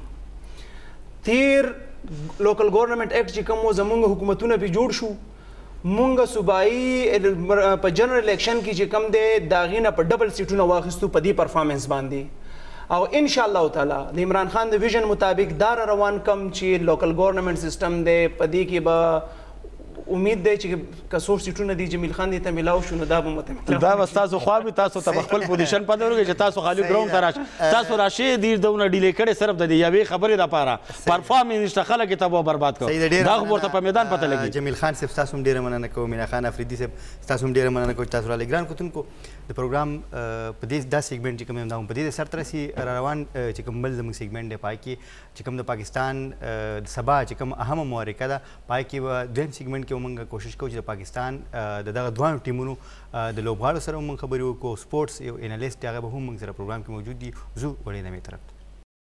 راځي تیر لوکل ګورنمنټ ایکټ چې کوم و زمونږ حکومتونه پې جوړ شو مونږ صوبایي په جنرال الیکشن کې چې کوم دی د هغې نه په ډبل سیټونه واخیستو په دې پرفارمنس باندې او ان شاء الله تعالی د عمران خان د ویژن مطابق دا روان کم چې لوکل ګورنمنټ سیسټم دی په دې کې به امید دی چې که څو سیټونه دي جمیل خان دې ته میلاو شو نو دا به مته
دا به ستاسو خوا وي تاسو ته به خپل پوزیشن پته ورکړي چې تاسو خالي ګراوند ته راشئ تاسو راشئ دیر دونه ډیلې کړې صرف د دې یوې خبرې دپاره پرفارمنس نشته خلک یې تباه برباد کړو دا خو ورته په میدان پته لګي
جمیل خان صاحب ستاسو هم ډېره مننه کوو مینا خان افریدي صاحب ستاسو هم ډېره مننه کوو چې تاسو راغلئ ګران کتونکو د پروګرام په دې دا سیګمنټ چې کوم دا په دې سر ته رسي را روان چې کوم بل زموږ سیګمنټ دی پای کې چې کوم د پاکستان د سبا چې کوم اهمه محرکه ده پای کې به دویم سیګمنټ کې به موږ کوشش کوو چې د پاکستان د دغه دواړو ټیمونو د لوبغاړو سره موږ خبرې وکړو. سپورټس یو انالیست هغه به هم موږ سره پروګرام کې موجود دي. ځو وړې نوې طرف ته.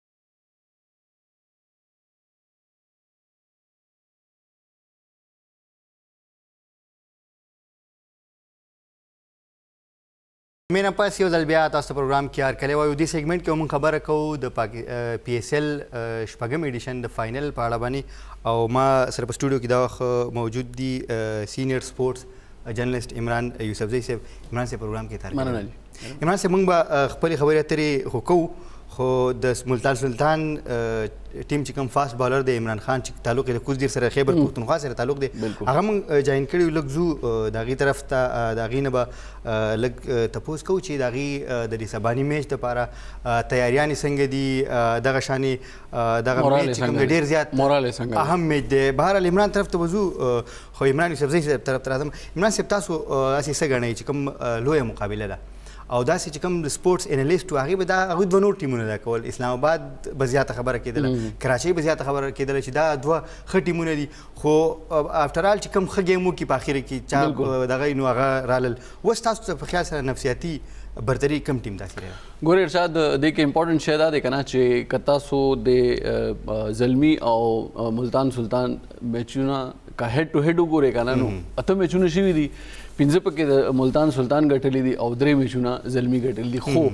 مینه پس یو ځل بیا تاسو ته پروګرام کې هرکلی وایو. دې سیګمنټ کې موږ خبره کوو د پی ایس ایل شپږم ایډیشن د فاینل په اړه باندې، او ما سره په سټوډیو کې دا وخت موجود دي سینیئر سپورټس جرنلسټ عمران یوسفزی صاحب. عمران صاحب پروګرام کې هرکلی. عمران صاحب موږ به خپلې خبرې اترې خو کوو، خو د ملتان سلطان ټیم چې کوم فاست بالر دی عمران خان چې تعلق یې د کوچ ډیر سره خیبر پښتونخوا سره تعلق دی، هغه موږ جاین کړي لږ ځو د هغې طرف ته. د هغې نه به لږ تپوس کوو چې د هغې د دې سباني میچ دپاره تیاریانې څنګه دي، دغه شانې دغه میچ چې کوم دی ډېر زیات اهم میچ دی. بهرحال عمران طرف ته به ځو، خو عمران یوسفزی صاحب طرف ته راځم. عمران صاحب تاسو هسې څه ګڼئ چې کوم لویه مقابله ده، او داسې چې کوم د سپورټس انالیسټ و هغې به دا هغوی دوه نور ټیمونه دا کول، اسلام آباد به زیاته خبره کېدله، کراچۍ به زیاته خبره کېدله چې دا دوه ښه ټیمونه دي. خو افټرال چې کوم ښه ګیم وکړي په اخره کې چا دغه نو هغه رالل. اوس تاسو ته په خیال سره نفسیاتي برتري کم ټیم داسې دی؟
ګورې ارشاد، دې کې امپورټنټ شی دا دی که نه چې که تاسو د زلمي او ملتان سلطان میچونه که هیډ ټو هیډ وګورئ که نه، نو اته میچونه شوي دي، پنځه پکې د ملتان سلطان ګټلي دي او درې میچونه زلمي ګټلي دي. خو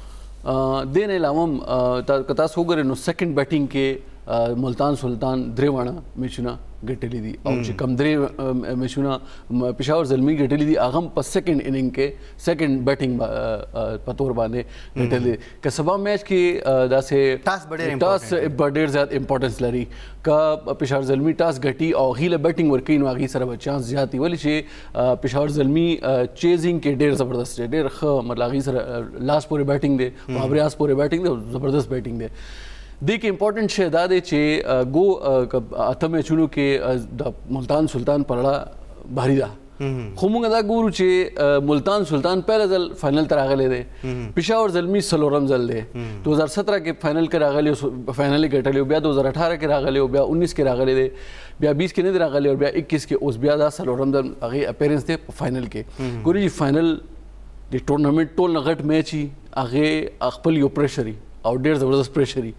دې نه علاوه هم که تاسو وګورئ نو سیکنډ بیټینګ کې ملتان سلطان درې واړه میچونه ګټلي دي، او چې کم درې میچونه پېښور زلمي ګټلي دي هغه هم په سیکنډ اننګ کې سیکنډ بیټینګ په تور باندې ګټلي دي. که سبا میچ کې داسې ټاس به ډېر زیات امپورټنس لري، که پېښور زلمي ټاس ګټي او هغې له بیټینګ ورکوي نو هغې سره به چانس زیات وي، ولې چې پېښور زلمي چیزینګ کې ډېر زبردست دی، ډېر ښه مطلب هغې سره لاس پورې بیټینګ دی، بابریاز پورې بیټینګ دی او زبردست بیټینګ دی. دې کې امپورټنټ شی دا دی چې ګو اته میچونو کې د ملتان سلطان په اړه بھاري ده، خو موږ دا ګورو چې ملتان سلطان پهله ځل فاینل ته راغلی دی، پېښور زلمي څلورم ځل دی. دو هزار ستره کې فاینل کې راغلی فاینل یې ګټلی، بیا دو هزار اټھارہ کې راغلی، بیا انیس کې راغلی دی، بیا بیس کې نه دی راغلی، او بیا اکیس کې اوس بیا دا څلورم ځل هغې اپیرنس دی په فاینل کې. ګورې چې فاینل د ټورنمنټ ټول نه غټ میچ وي، هغې خپل یو پریشر او ډېر زبردست پریشر.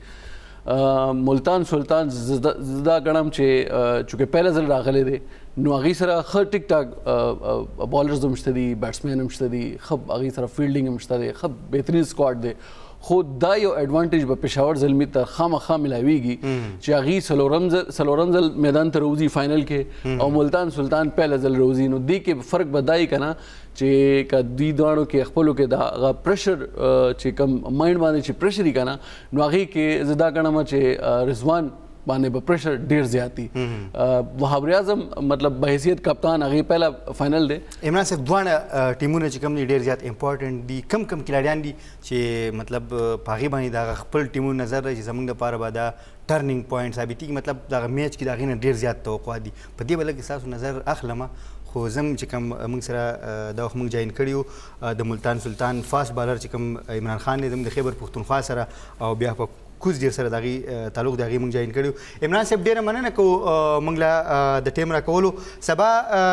ملتان سلطان زه دا ګڼم چې چونکې پهله ځل راغلی دی نو هغې سره ښه ټیک ټاک بالرز هم شته دي، بیټسمین هم شته دي، ښه هغې سره فیلډینګ هم شته دی، ښه بهترین سکواډ دی. خو دا یو ایډوانټیج به پېښور زلمي ته خامخا ملاویږي چې هغې څلورم ځل څلورم ځل میدان ته راوځي فاینل کې، او ملتان سلطان پهله ځل راوځي. نو دې کې فرق به دا وي که نه چې که دوی دواړو کې خپلو کې د هغه پریشر چې کوم مایند باندې چې پریشر وي که نه، نو هغې کې زه دا ګڼم چې رضوان باندې به پریشر ډېر زیات دي. وهاب ریاض هم مطلب بحیثیت کپتان هغې پهله فاینل دی.
عمران صاحب دواړه ټیمونه چې کوم دي ډېر زیات امپورټنټ دي، کم کم کلاډیان دي چې مطلب په هغې باندې د هغه خپل ټیمونو نظر دی چې زموږ دپاره به دا ټرننګ پوینټ ثابتېږي، مطلب دغه میچ کې د هغې نه ډېر زیات توقعات دي. په دې به لږ ستاسو نظر اخلم، خو زم چې کوم موږ سره دا وخت موږ جاین کړي وو د ملتان سلطان فاست بالر چې کوم عمران خان دی، زموږ د خیبر پښتونخوا سره او بیا په کوز ډېر سره د هغې تعلق د هغې موږ جاین کړي وو. عمران صاحب ډېره مننه کوو موږ له د ټیم راکولو. سبا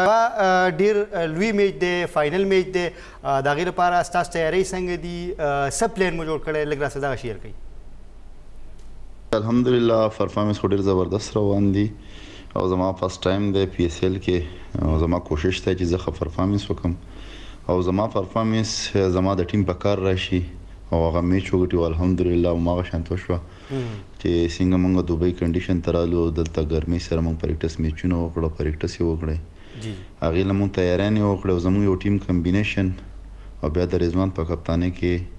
ډېر لوی میچ دی، فاینل میچ دی، د هغې لپاره ستاسو تیارۍ څنګه دي، څه پلان مو جوړ کړی، لږ راسره دغه شیر کړئ.
الحمدلله پرفارمنس خو ډېر زبردست روان دي، او زما فرست ټایم دی پی ایس ایل کې، او زما کوشش دی چې زه ښه پرفارمنس وکړم، او زما پرفارمنس زما د ټیم په کار راشي او هغه میچ وګټي. الحمدلله هماغه شانته وشوه چې څنګه موږ دوبۍ کنډیشن ته رالو، دلته ګرمۍ سره موږ پریکټس میچونه وکړه، پریکټس یې وکړی، هغې له موږ تیاریانې وکړې، او زموږ یو ټیم کمبینیشن او بیا د رضوان په کپتانۍ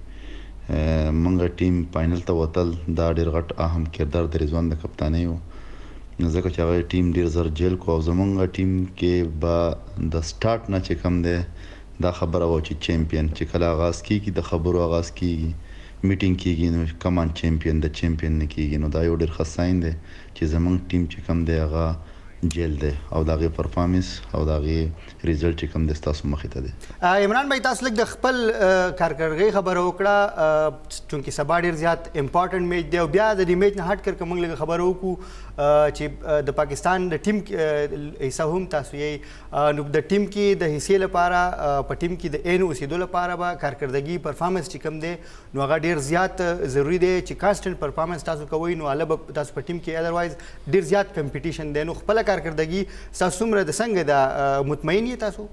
کې موږ ټیم فاینل ته وتل، دا ډېر غټ اهم کردار د رضوان د کپتانۍ و، ځکه چې هغه ټیم ډېر زر جیل کو، او زموږ ټیم کې به د سټارټ نه چې کوم دی دا خبره وه چې چیمپئن چې کله آغاز کېږي د خبرو آغاز کېږي میټینګ کېږي نو کمان چیمپئن د چیمپئن نه کېږي، نو دا یو ډېر ښه ساین دی چې زموږ ټیم چې کوم دی هغه جیل دی، او د هغې پرفارمنس او د هغې ریزلټ چې کوم دی ستاسو مخې ته دی.
عمران بھائی تاسو لږ د خپل کارکردګۍ خبره وکړه، چونکې سبا ډېر زیات امپورټنټ میچ دی، او بیا د دې میچ نه هټ کر که موږ لږ خبره وکړو چې د پاکستان د ټیم حصه هم تاسو یې نو د ټیم کې د حصې لپاره په ټیم کې د عین اوسېدو لپاره به کارکردګي پرفارمنس چې کوم دی نو هغه ډېر زیات ضروری دی چې کانسټنټ پرفارمنس تاسو کوئ نو هله به تاسو په ټیم کې ادروایز ډېر زیات کمپټیشن دی نو خپله کارکردګي ستاسو څومره د څنګه ده مطمئن یې تاسو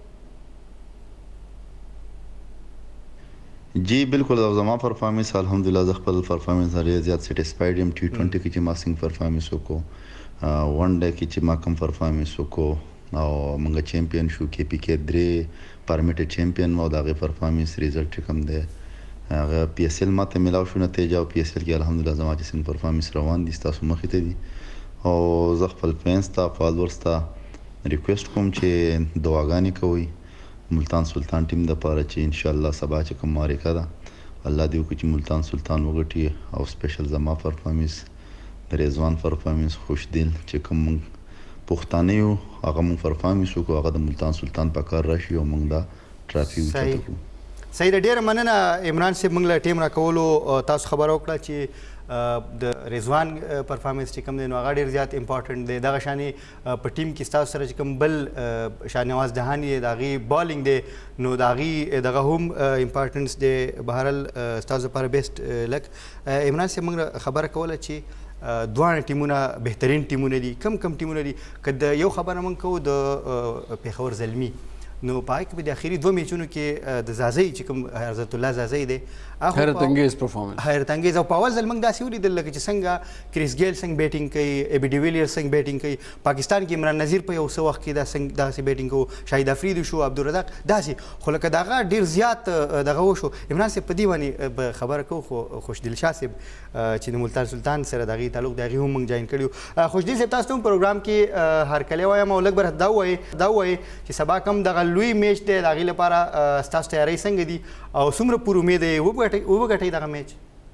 جی بالکل او زما پرفارمنس الحمدلله زه خپل پرفارمنس ډېر زیات سیټسفاید یم ټي ټوینټي کې چې ما څنګه پرفارمنس وکړو ون ډے کې چې ما کوم پرفارمنس وکړو او موږ چیمپئن شو کې پی کې درې پرمیټډ چیمپئن او د هغې پرفارمنس ریزلټ چې کوم دی هغه پی ایس ایل ماته میلاو شو نتیجه او پی ایس ایل کې الحمدلله زما چې څنګه پرفارمنس روان دي ستاسو مخې ته دي او زه خپل فینس ته فالورز ته ریکویسټ کوم چې دعاګانې کوئ ملتان سلطان ټیم د پاره چې ان شاء الله سبا چې کوم معرکه ده الله دې وکړي چې ملتان سلطان وګټي او سپیشل زما پرفارمنس د رضوان پرفارمنس خوش دل چې کوم پښتانه یو هغه مون پرفارمنس وکړو هغه د ملتان سلطان په کار راشي او موږ دا ټرافي وچتو
صحیح ده ډېره مننه عمران صاحب موږ له ټیم راکولو تاسو خبره وکړه چې د رضوان پرفارمنس چې کوم دی نو هغه ډېر زیات امپارټنټ دی دغه شانې په ټیم کې ستاسو سره چې کوم بل شاهنواز جهاني دی د هغې بالینګ دی نو د هغې دغه هم امپارټنس دی بهرحال ستاسو لپاره بیسټ لک عمران صاحب موږ خبره کوله چې دواړه ټیمونه بهترین ټیمونه دي کم کم ټیمونه دي که د یو خبره موږ کوو د پېښور زلمي نو په هغې کې به د اخري دوه میچونو کې د زازۍ چې کوم عزت الله زازۍ دی
حیرت انګیز پرفارمنس
حیرت انګیز او په اول ځل موږ داسې ولیدل لکه چې څنګه کریس ګیل څنګه بیټینګ کوي ایبي ډیویلیئر څنګه بیټینګ کوي پاکستان کې عمران نظیر په یو څه وخت کې دا څنګه داسې بیټینګ کوو شاهد افریدي شو عبدالرزاق داسې خو لکه د هغه ډېر زیات دغه وشو عمران صاحب په دې باندې به خبره کوو خو خوشدل شاه صاحب چې د ملتان سلطان سره د هغې تعلق د هغې هم موږ جاین کړي خوشدل صاحب تاسو ته هم پروګرام کې هرکلی وایم او لږ بر دا ووایئ دا ووایئ چې سبا کوم دغه لوی میچ دی د هغې لپاره ستاسو تیاری څنګه دي او څومره پور امید یې وبګټئ دغه میچ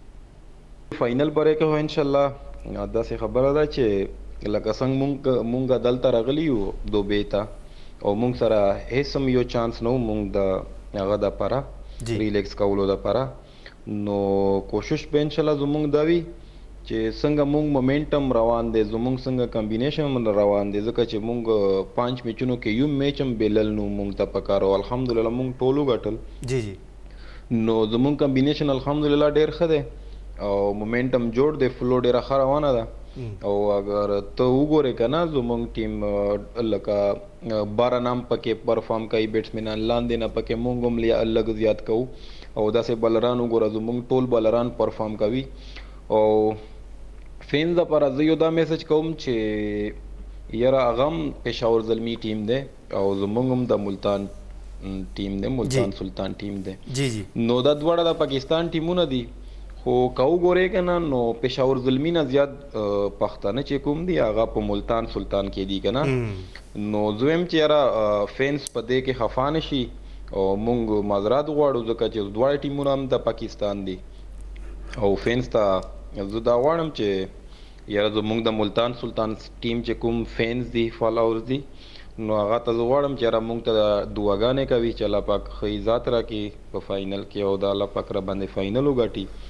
فاینل پرې کې هو انشاءالله داسې خبره ده چې لکه څنګه مونږ مونږ دلته راغلي یو دوبۍ ته او مونږ سره هېڅ هم یو چانس نه و مونږ د هغه دپاره ریلیکس کولو دپاره نو کوشش به انشاءالله زمونږ دا وي چې څنګه مونږ مومنټم روان دی زمونږ څنګه کمبینیشن روان دی ځکه چې مونږ پانچ میچونو کې یو میچ هم بېلل نو مونږ ته پکار او الحمدلله مونږ ټول وګټل
جی جی
نو زمونږ کمبینیشن الحمدلله ډېر ښه دی او مومنټم جوړ دی فلو ډېره ښه روانه ده او اگر ته وګورې که نه زمونږ ټیم لکه باره نام پکې پرفارم کوي بیټسمینان لاندې نه پکې مونږ هم لږ زیات کوو او داسې بالران وګوره زمونږ ټول بالران پرفارم کوي او فینز دپاره زه یو دا میسج کوم چې یاره هغه هم پېښور زلمي ټیم دی او زمونږ هم د ملتان ټیم دی ملتان سلطان ټیم دی
جی جی
نو دا دواړه د پاکستان ټیمونه دي خو که وګورې که نه نو پېښور زلمي نه زیات پښتانه چې کوم دي هغه په ملتان سلطان کې دي که نه نو زه وایم چې یاره فینس په دې کې خفا نه شي او مونږ معذرات غواړو ځکه چې دواړه ټیمونه هم د پاکستان دي او فینس ته زه دا غواړم چې یاره زمونږ د ملتان سلطان ټیم چې کوم فینس دي فالوورز دي نو هغه ته زه غواړم چې یاره مونږ ته دعاګانې کوي چې الله پاک ښه عزت راکړي په فاینل کې او د الله پاک را باندې فاینل وګټي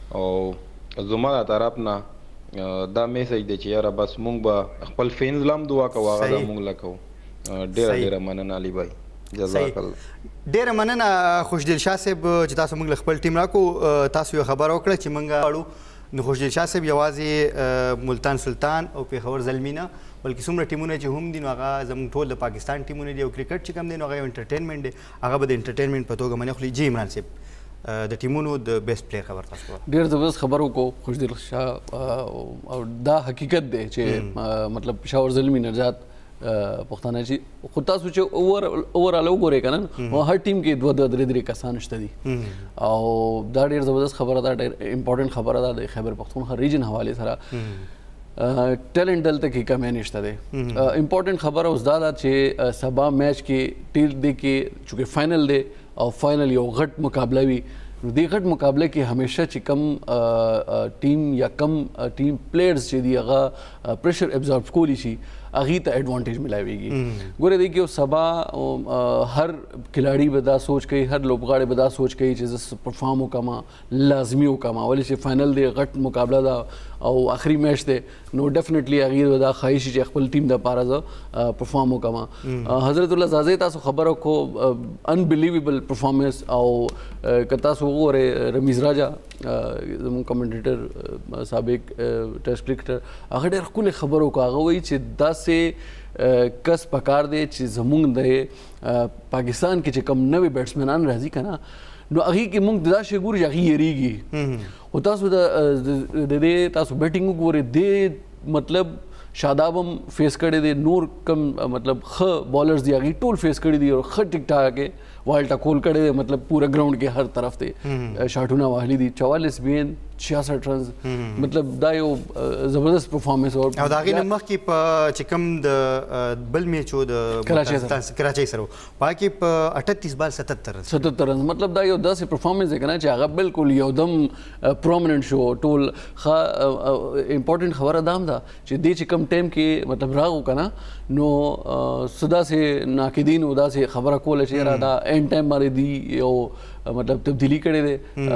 او زما د طرف نه دا میسج دی چې یاره بس مونږ به خپل فینز له هم دعا کوو هغه به مونږ له کوو ډېره ډېره مننه علي بھائی جزاک الله
ډېره مننه خوشدل شاه صاحب چې تاسو موږ له خپل ټیم راکړو تاسو یو خبره وکړه چې موږ اړو نو خوشدل شاه صاحب یوازې ملتان سلطان او پېښور زلمي نه بلکې څومره ټیمونه چې هم دي نو هغه زموږ ټول د پاکستان ټیمونه دي او کرکټ چې کوم دی نو هغه یو انټرټینمنټ دی هغه به د انټرټینمنټ په توګه منې خوري جی عمران صاحب د ټیمونو د بیسټ پلیر خبر تاسو
ډېر زبردست خبر وکړو خوشدل شاه او دا حقیقت دی چې مطلب پېښور زلمي نه زیات پښتانه چې خو تاسو چې اوور اوورال وګورئ که نه هر ټیم کې دوه دوه درې درې کسان شته دي او دا ډېر زبردست خبره ده ډېر امپورټنټ خبره ده د خیبر پښتونخوا ریجن حوالې سره ټیلنټ دلته کې کمی نشته دی امپورټنټ خبره اوس دا ده چې سبا میچ کې ټیل دی کې چونکې فاینل دی او فاینل یو غټ مقابله وي نو دې غټ مقابله کې همیشه چې کم ټیم یا کم ټیم پلیئرز چې دي هغه پریشر ابزارب کولی شي هغې ته ایڈوانټیج ملاویږي ګوره دی کې سبا هر کھلاړي به دا سوچ کوي هر لوبغاړی به دا سوچ کوي چې زه پرفارم وکړم لازمي وکړم ولې چې فاینل دی غټ مقابله ده او آخري میچ دی نو ډیفینیټلی هغې به دا خواهش چې خپل ټیم دپاره زه پرفارم وکړم حضرت الله زازی تاسو خبره وکړو انبلیویبل پرفارمنس او که تاسو وګورئ رمیز راجا زموږ کمنټیټر سابق ټیسټ کرکټر هغه ډېر ښکلې خبره وکړه هغه وایي چې داسې کس پکار دی چې زموږ د پاکستان کې چې کوم نوي بیټسمینان راځي که نه نو هغې کې موږ دا شی ګورو چې هغې یېرېږي خو تاسو د دې تاسو بیټینګ وګورئ دې مطلب شاداب هم فیس کړی دی نور کم مطلب ښه بالرز دي هغې ټول فیس کړي دي او ښه ټیک ټاک یې وایل ټکول کړی دی مطلب پوره ګراؤنډ کې هر طرف ته شاټونه وهلي دي چوالیس بین چھیاسٹھ رنز مطلب دا یو زبردست پرفارمنس او
د هغې نه مخکې په چې کوم د بل میچ و د کراچۍ سره و په هغه کې په اٹھتیس بال ستتر رنز
ستتر رنز مطلب دا یو داسې پرفارمنس دی که نه چې هغه بالکل یودم پرومیننټ شو ټول ښه امپورټنټ خبره دا هم ده چې دې چې کوم ټایم کې مطلب راغو که نه نو څه داسې ناقدین و داسې خبره کوله چې یاره دا اینډ ټایم باندې دی یو مطلب تبدیلی کړی دی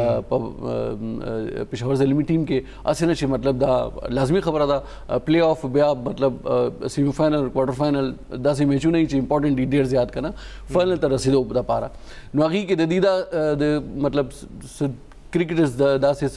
په پېښور زلمي ټیم کې هسې نه چې مطلب دا لازمي خبره ده پلی آف بیا مطلب سیمی فاینل کوارټر فاینل داسې میچونه وي چې امپورټنټ دي ډېر زیات که نه فاینل ته رسېدو دپاره نو هغې کې د دې دا د مطلب کرکټرز داسې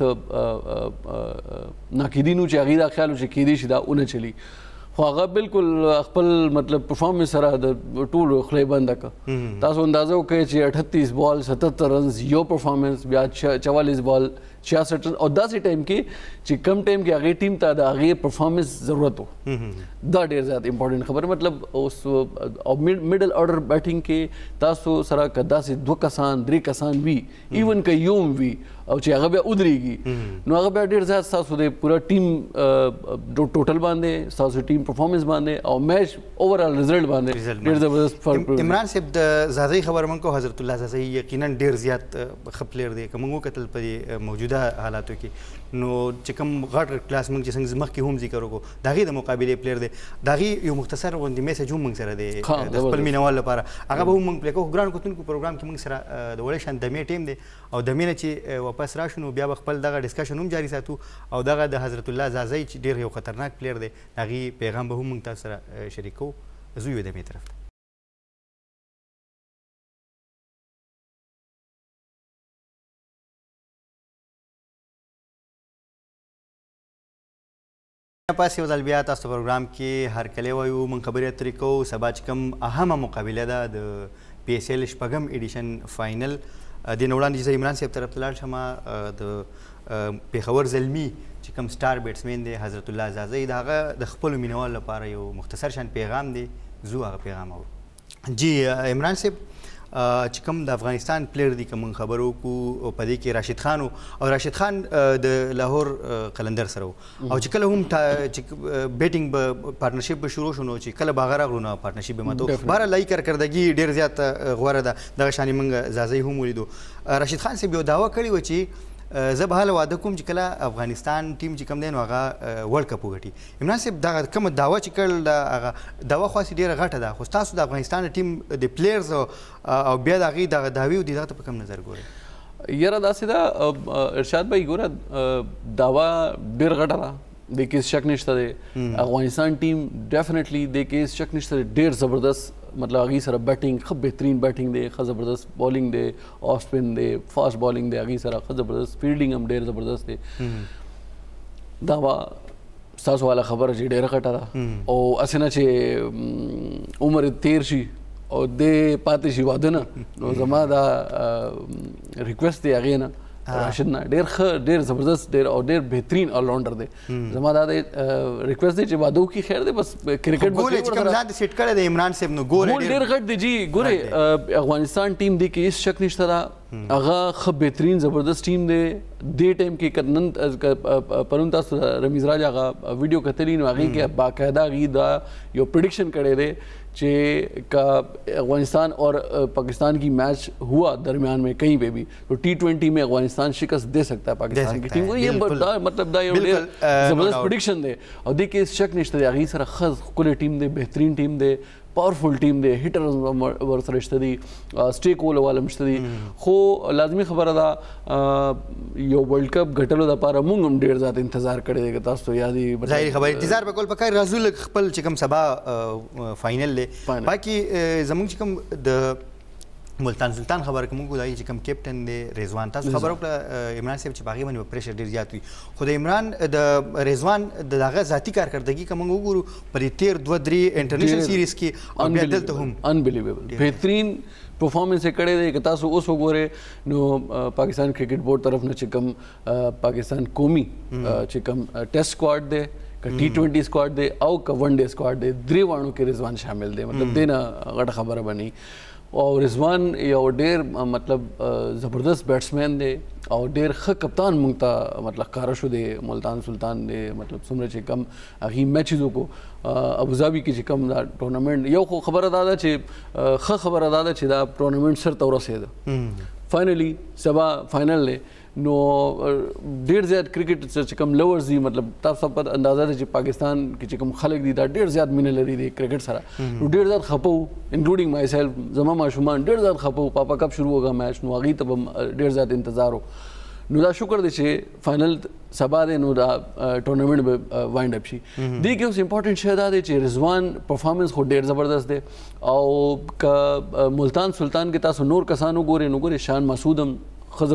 څه ناقدین وو چې هغې دا خیال و چې کیدای شي دا ونه چلي خو هغه بالکل خپل مطلب پرفارمنس سره د ټولو خولې بنده کړه تاسو اندازه وکړئ چې اٹھتیس بال ستتر رنز یو پرفارمنس بیا چوالیس بال چھیاسٹھ رنز او داسې ټایم کې چې کم ټایم کې هغې ټیم ته د هغې پرفارمنس ضرورت و دا ډېر زیات امپورټنټ خبره مطلب اوس او میډل آرډر بیټینګ کې تاسو سره که داسې دوه کسان درې کسان وي ایون که یو هم وي او چې هغه بیا ودرېږي نو هغه بیا ډېر زیات ستاسو د پوره ټیم ټوټل باندې ستاسو ټیم پرفارمنس باندې او میچ اوورال رزلټ باندې ډېر زبردست فرق
عمران صاحب د زازی خبره موږ کوو حضرت الله زازی یقینا ډېر زیات ښه پلیر دی که موږ وکتل په دې موجوده حالاتو کې نو چې کوم غټ کلاس موږ چې څنګه مخکې هم ذکر وکړو د هغې د مقابلې پلیر دی د هغې یو مختصر غوندې میسج هم موږ سره دی د خپل مینوال لپاره هغه به هم موږ پلی کوو ګرانو کتونکو پروګرام کې موږ سره د وړې شان دمې ټیم دی او دمې نه چې واپس راشو نو بیا به خپل دغه ډسکشن هم جاري ساتو او دغه د حضرت الله زازی چې ډېر یو خطرناک پلیر دی د هغې پیغام به هم موږ تاسو سره شریک کوو زه یو دمې طرف ته پاس یو ځل بیا تاسو پروګرام کې هرکلی وایو موږ خبرې اترې کوو سبا چې کوم اهمه مقابله ده د پی ایس ایل شپږم ایډیشن فاینل دې نه وړاندې چې زه عمران صاحب طرف ته لاړ شم د پېښور زلمي چې کوم سټار بیټسمین دی حضرت الله زازی د هغه د خپلو مینوالو لپاره یو مختصر شان پیغام دی زو هغه پیغام اورو جی عمران صاحب چې کوم د افغانستان پلیر دی که موږ خبرو وکړو په دې کې راشد خان او راشد خان د لاهور قلندر سره و او چې کله هم چې بیټینګ به پارټنرشپ به شروع شو نو چې کله به هغه راغلو نو پارټنرشپ به ماتو بهرحال هغې کارکردګي ډېر زیات غوره ده دغه شانې موږ زازی هم ولیدو راشد خان صاحب یو دعوه کړې وه چې زه به هله واده کوم چې کله افغانستان ټیم چې کوم دی نو هغه ورلډ کپ وګټي عمران صاحب دغه کومه دعوه چې کړل د هغه دعوه خاصې ډېره غټه ده خو ستاسو د افغانستان ټیم د پلیرز او بیا د هغې دغه دعوې او دغه ته په کوم نظر ګورئ
یاره داسې ده ارشاد بھائی ګوره دعوه ډېر غټه ده دې کې هېڅ شک نشته دی افغانستان ټیم ډیفینیټلی دې کې هېڅ شک نشته دی ډېر زبردست مطلب هغې سره بیټینګ ښه بهترین بیټینګ دی ښه زبردست بالینګ دی آف سپن دی فاسټ بالینګ دی هغې سره ښه زبردست فیلډینګ هم ډېر زبردست دی دا به ستاسو والا خبره چې ډېره غټه ده او هسې نه چې عمر تیر شي او دې پاتې شي واده نه نو زما دا ریکویسټ دی هغې نه راشد نه ډېر ښه ډېر زبردست ډېر او ډېر بهترین آلراؤنډر دی زما دا دی ریکویسټ دی چې واده وکړي خیر دی بس کرکټ
ګول چې کوم ځان سیټ کړی دی عمران صاحب نو ګول
ډېر غټ دی جی ګورئ افغانستان ټیم دی کې هېڅ شک نشته ده هغه ښه بهترین زبردست ټیم دی دې ټایم کې نن پرون تاسو رمیز راج هغه ویډیو کتلی نو هغې کې باقاعده هغې دا یو پریډکشن کړی دی چې کا افغانستان اور पाकिस्तान की मैच हुआ दरमियान में कहीं पे भी तो टी ट्वेंटी में अफगानिस्तान शिकस्त दे सकता है पाकिस्तान की टीम को ये मतलब दा जबरदस्त प्रेडिक्शन दे और देखिए शक निश्चित है सर खस कुल टीम दे बेहतरीन टीम दे पावरफुल टीम दे हिटर ورسره شته دي سټیک ول والم شته دي خو لازمي خبره ده یو ورلد کپ غټلو د لپاره موږ هم ډیر زیات انتظار کړی دی تاسو ته یادي
ظاهر خبره انتظار به کول پکای رازول خپل چې کوم سبا فائنل له باقي زمونږ چې کوم د ملتان سلطان خبر کوم کو دای چې کوم کیپټن دی رضوان تاسو خبر وکړه عمران صاحب چې باغی باندې پریشر ډیر زیات وي خو د عمران د رضوان دغه ذاتی کارکردګي کوم وګورو پر تیر دوه درې انټرنیشنل سیریز کې او بیا دلته هم
انبلیویبل بهترین پرفارمنس یې کړی دی که تاسو اوس وګورئ نو پاکستان کرکټ بورډ طرف نه چې کوم پاکستان قومي چې کوم ټیسټ سکواډ دی که ټي ټوینټي سکواډ دی او که ون ډے سکواډ دی درې واړو کې رضوان شامل دی مطلب دی نه غټه خبره بني او رضوان یو ډیر مطلب زبردست بیټسمین دی او ډیر ښه کپتان مونږ ته مطلب ښکاره شو دی ملتان سلطان دی مطلب څومره چې کم هغې میچز وکړو ابوظبي کې چې کم دا ټورنمنټ یو خو خبره دا ده چې ښه خبره دا ده چې دا ټورنمنټ سر ته ورسېده فاینلي سبا فاینل دی نو ډیر زیات کرکټ چې کوم لورز دي مطلب تاسو په اندازه ده چې پاکستان کې چې کوم خلک دي دا ډیر زیات مینه لري د کرکټ سره نو ډیر زیات خپو انکلوډینګ مای سیلف زما ماشومان ډیر زیات خپو پاپا کب شروع وګا میچ نو هغې ته ډیر زیات انتظار نو دا شکر دی چې فاینل سبا دی نو دا ټورنمنټ به وایند اپ شي دې کې اوس امپورټنټ شی دا دی چې رضوان پرفارمنس خو ډیر زبردست دی او که ملتان سلطان کې تاسو نور کسان وګورئ نو ګورئ شان مسعود هم ښه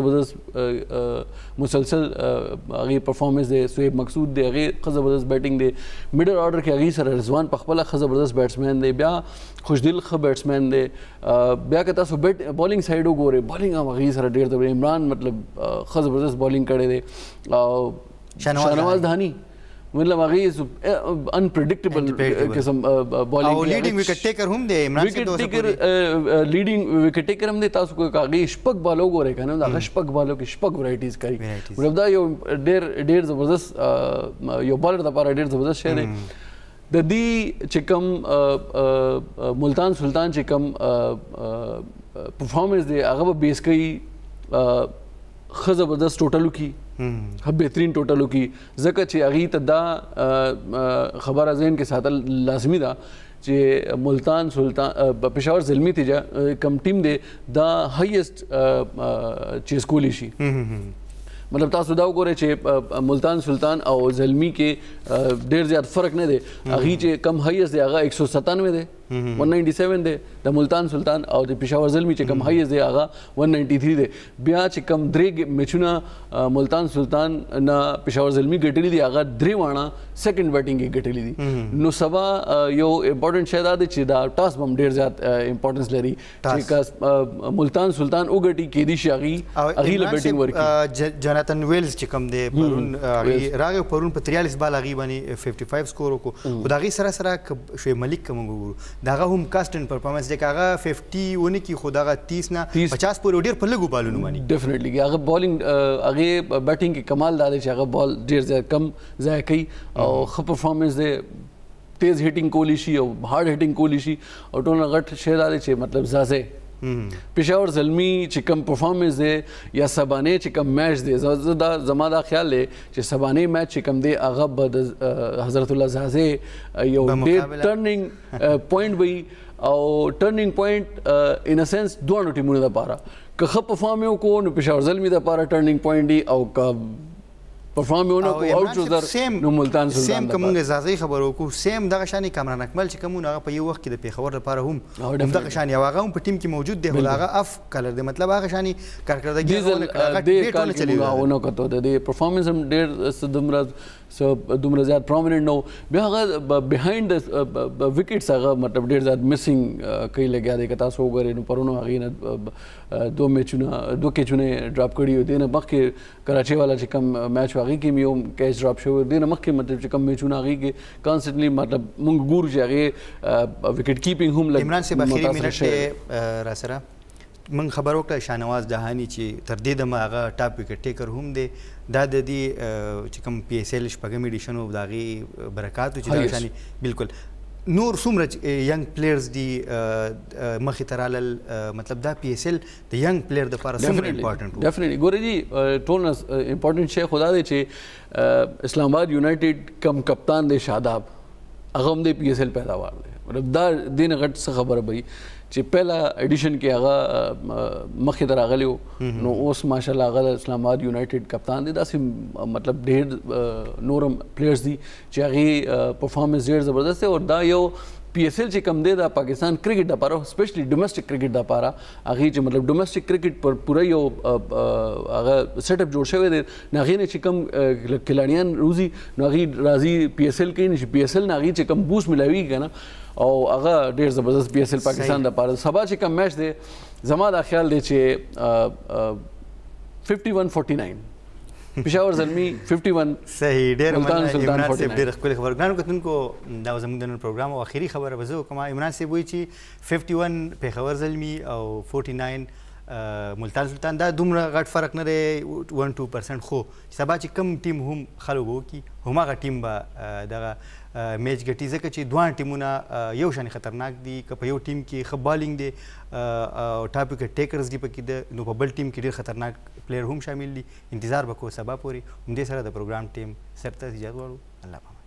زبردست مسلسل هغې پرفارمنس دی سویب مقصود دی هغې ښه زبردست بیټنګ دی میډل آرډر کې هغې سره رضوان په خپله ښه زبردست بیټسمین دی بیا خوشدل ښه بیټسمین دی بیا که تاسو بیټ بالنګ سایډ وګورئ بالنګ هم هغې سره ډېر زبردست عمران مطلب ښه زبردست بالنګ کړی دی او شاهنواز دهاني مطلب هغې انپریډکټیبل قسم بالنګ
او لیډینګ وکټ ټیکر هم دی عمران صاحب
وکټ ټیکر لیډینګ وکټ ټیکر هم دی تاسو کو هغې شپږ بالو وګورئ که نه هغه شپږ بالو کې شپږ ورایټیز کوي مطلب دا یو ډېر ډېر زبردست یو بالر دپاره ډېر زبردست شی دی د دې چې کوم ملتان سلطان چې کوم پرفارمنس دی هغه به بیس کوي ښه زبردست ټوټل وکړي ښه بهترین ټوټل وکړي ځکه چې هغې ته دا خبره ذهن کې ساتل لازمي ده چې ملتان سلطان پېښور زلمي ته کم ټیم دی دا هایسټ چیز کولی شي مطلب تاسو دا وګورئ چې ملتان سلطان او زلمي کې ډېر زیات فرق نه دی هغې چې کم هایسټ دی هغه ایک سو ستانوے دی ون ناینټي سیون دی د ملتان سلطان او د پېښور زلمي چې کم هایسټ دی هغه ون ناینټي تھری دی بیا چې کم درې میچونه ملتان سلطان نه پېښور زلمي ګټلي دي هغه درې واړه سیکنډ بیټنګ یې ګټلي دي نو سبا یو امپورټنټ شی دا دی چې دا ټاس به هم ډېر زیات امپورټنس لري چې ملتان سلطان وګټي کېدای شي هغې هغې له بیټنګ ورکړي
جاناتن ویلز چې کوم دی پرون راغی پرون په تریالیس بال هغې باندې ففټي فایو سکور وکړو خو د هغې سره سره شعیب ملیک که موږ وګورو د هغه هم کاسټنټ پرفارمنس دی که هغه ففټي ونه کړي خو دغه تیس نه پچاس پورې ډېر په لږو بالونو باندې
ډیفینیټلی هغه بالنګ هغې بیټنګ کې کمال دا دی چې هغه بال ډېر زیات کم ضایع کوي او ښه پرفارمنس دی تیز هیټینګ کولی شي او هارډ هیټینګ کولی شي او ټول نه غټ شی دا دی چې مطلب زازه پېښور زلمي چې کم پرفارمنس دی یا سبانې چې کم میچ دی زه دا زما دا خیال دی چې سبانې میچ چې کم دی هغه به د حضرت الله زازې یو ډېر ټرننګ پوینټ وي او ټرننګ پوینټ ان ا سینس دواړو ټیمونو دپاره که ښه پرفارم یې وکړو نو پېښور زلمي دپاره ټرننګ پوینټ دی او که پرفارم یې ونه کړو آوټ چوزر نو ملتان سلطان
سیم که موږ اضافي خبره وکړو سیم دغه شانې کامران اکمل چې کوم و نو هغه په یو وخت کې د پېښور لپاره هم همدغه شانې او هغه هم په ټیم کې موجود دی خو د هغه اف کلر دی مطلب هغه شانې کارکردګي
دې کال کې موږ ونه کتو د دې پرفارمنس هم ډېر دومره دومره زیات پرومیننټ نو بیا هغه بهایند وکټس هغه مطلب ډېر زیات مسنګ کوي لګیا دی که تاسو وګورئ نو پرون هغې نه دوه میچونه دوه کیچونه ډراپ کړي وو دې نه مخکې کراچۍ والا چې کوم میچ و هغې کې مې یو کیچ ډراپ شوی دې نه مخکې مطلب چې کوم میچونه هغې کې کانسټنټلي مطلب مونږ ګورو چې هغې وکټ کیپینګ هم لږ
عمران صاحب اخري منټ دی را سره من خبر وکړه شاهنواز جهاني چې تر دې دمه هغه ټاپ وکټ ټیکر هم دی دا د دې چې کوم پی ایس ایل شپږم ایډیشن و د هغې برکات و چې دا شانې بالکل نور څومره ینګ پلیئرز دي مخې ته رالل مطلب دا پی ایس ایل د ینګ پلیئر دپاره څومره امپارټنټ و
ډیفینیټلی ګورې جي ټول نه امپارټنټ شی خو دا دی چې اسلام آباد یونایټډ کم کپتان دی شاداب هغه هم د پی ایس ایل پیداوار دی مطلب دا دې نه غټ څه خبره به چې پهلا ایډیشن کې هغه مخې ته راغلی و نو اوس ماشاءالله هغه د اسلام آباد یونایټډ کپتان دی داسې مطلب ډېر نور هم پلیئرز دي چې هغې پرفارمنس ډېر زبردست دی او دا یو پی ایس ایل چې کم دی د پاکستان کرکټ دپاره سپیشلی ډومestic کرکټ دپاره هغې چې مطلب ډومestic کرکټ پر پوره یو هغه سیټ اپ جوړ شوی دی نو هغې نه چې کم کھلاړیان روزي نو هغې راځي پی ایس ایل کوي نو چې پی ایس ایل نه هغې چې کم بوس ملاویږي که نه او هغه ډېر زبردست پی ایس ایل پاکستان دپاره سبا چې کم میچ دی زما دا خیال دی چې ففټي ون فورټي ناین پېښور زلمي ففټي ون
صحیح ډېر عمران صاحب ډېره ښکلې خبره ګرانو کتونکو دا زموږ د نن پروګرام او اخري خبره به زه وکړم عمران صاحب وایي چې ففټي ون پېښور زلمي او فورټي ناین ملتان سلطان دا دومره غټ فرق نه دی ون ټو پرسنټ خو سبا چې کوم ټیم هم خلک به وکړي هماغه ټیم به دغه میچ ګټي ځکه چې دوه ټیمونه یو شان خطرناک دي که په یو ټیم کې ښه بالینګ دی او ټاپ وکټ ټیکرز دي پکې د نو په بل ټیم کې ډېر خطرناک پلیئر هم شامل دي انتظار به کوو سبا پورې همدې سره د پروګرام ټیم سر ته اجازه غواړو الله پامان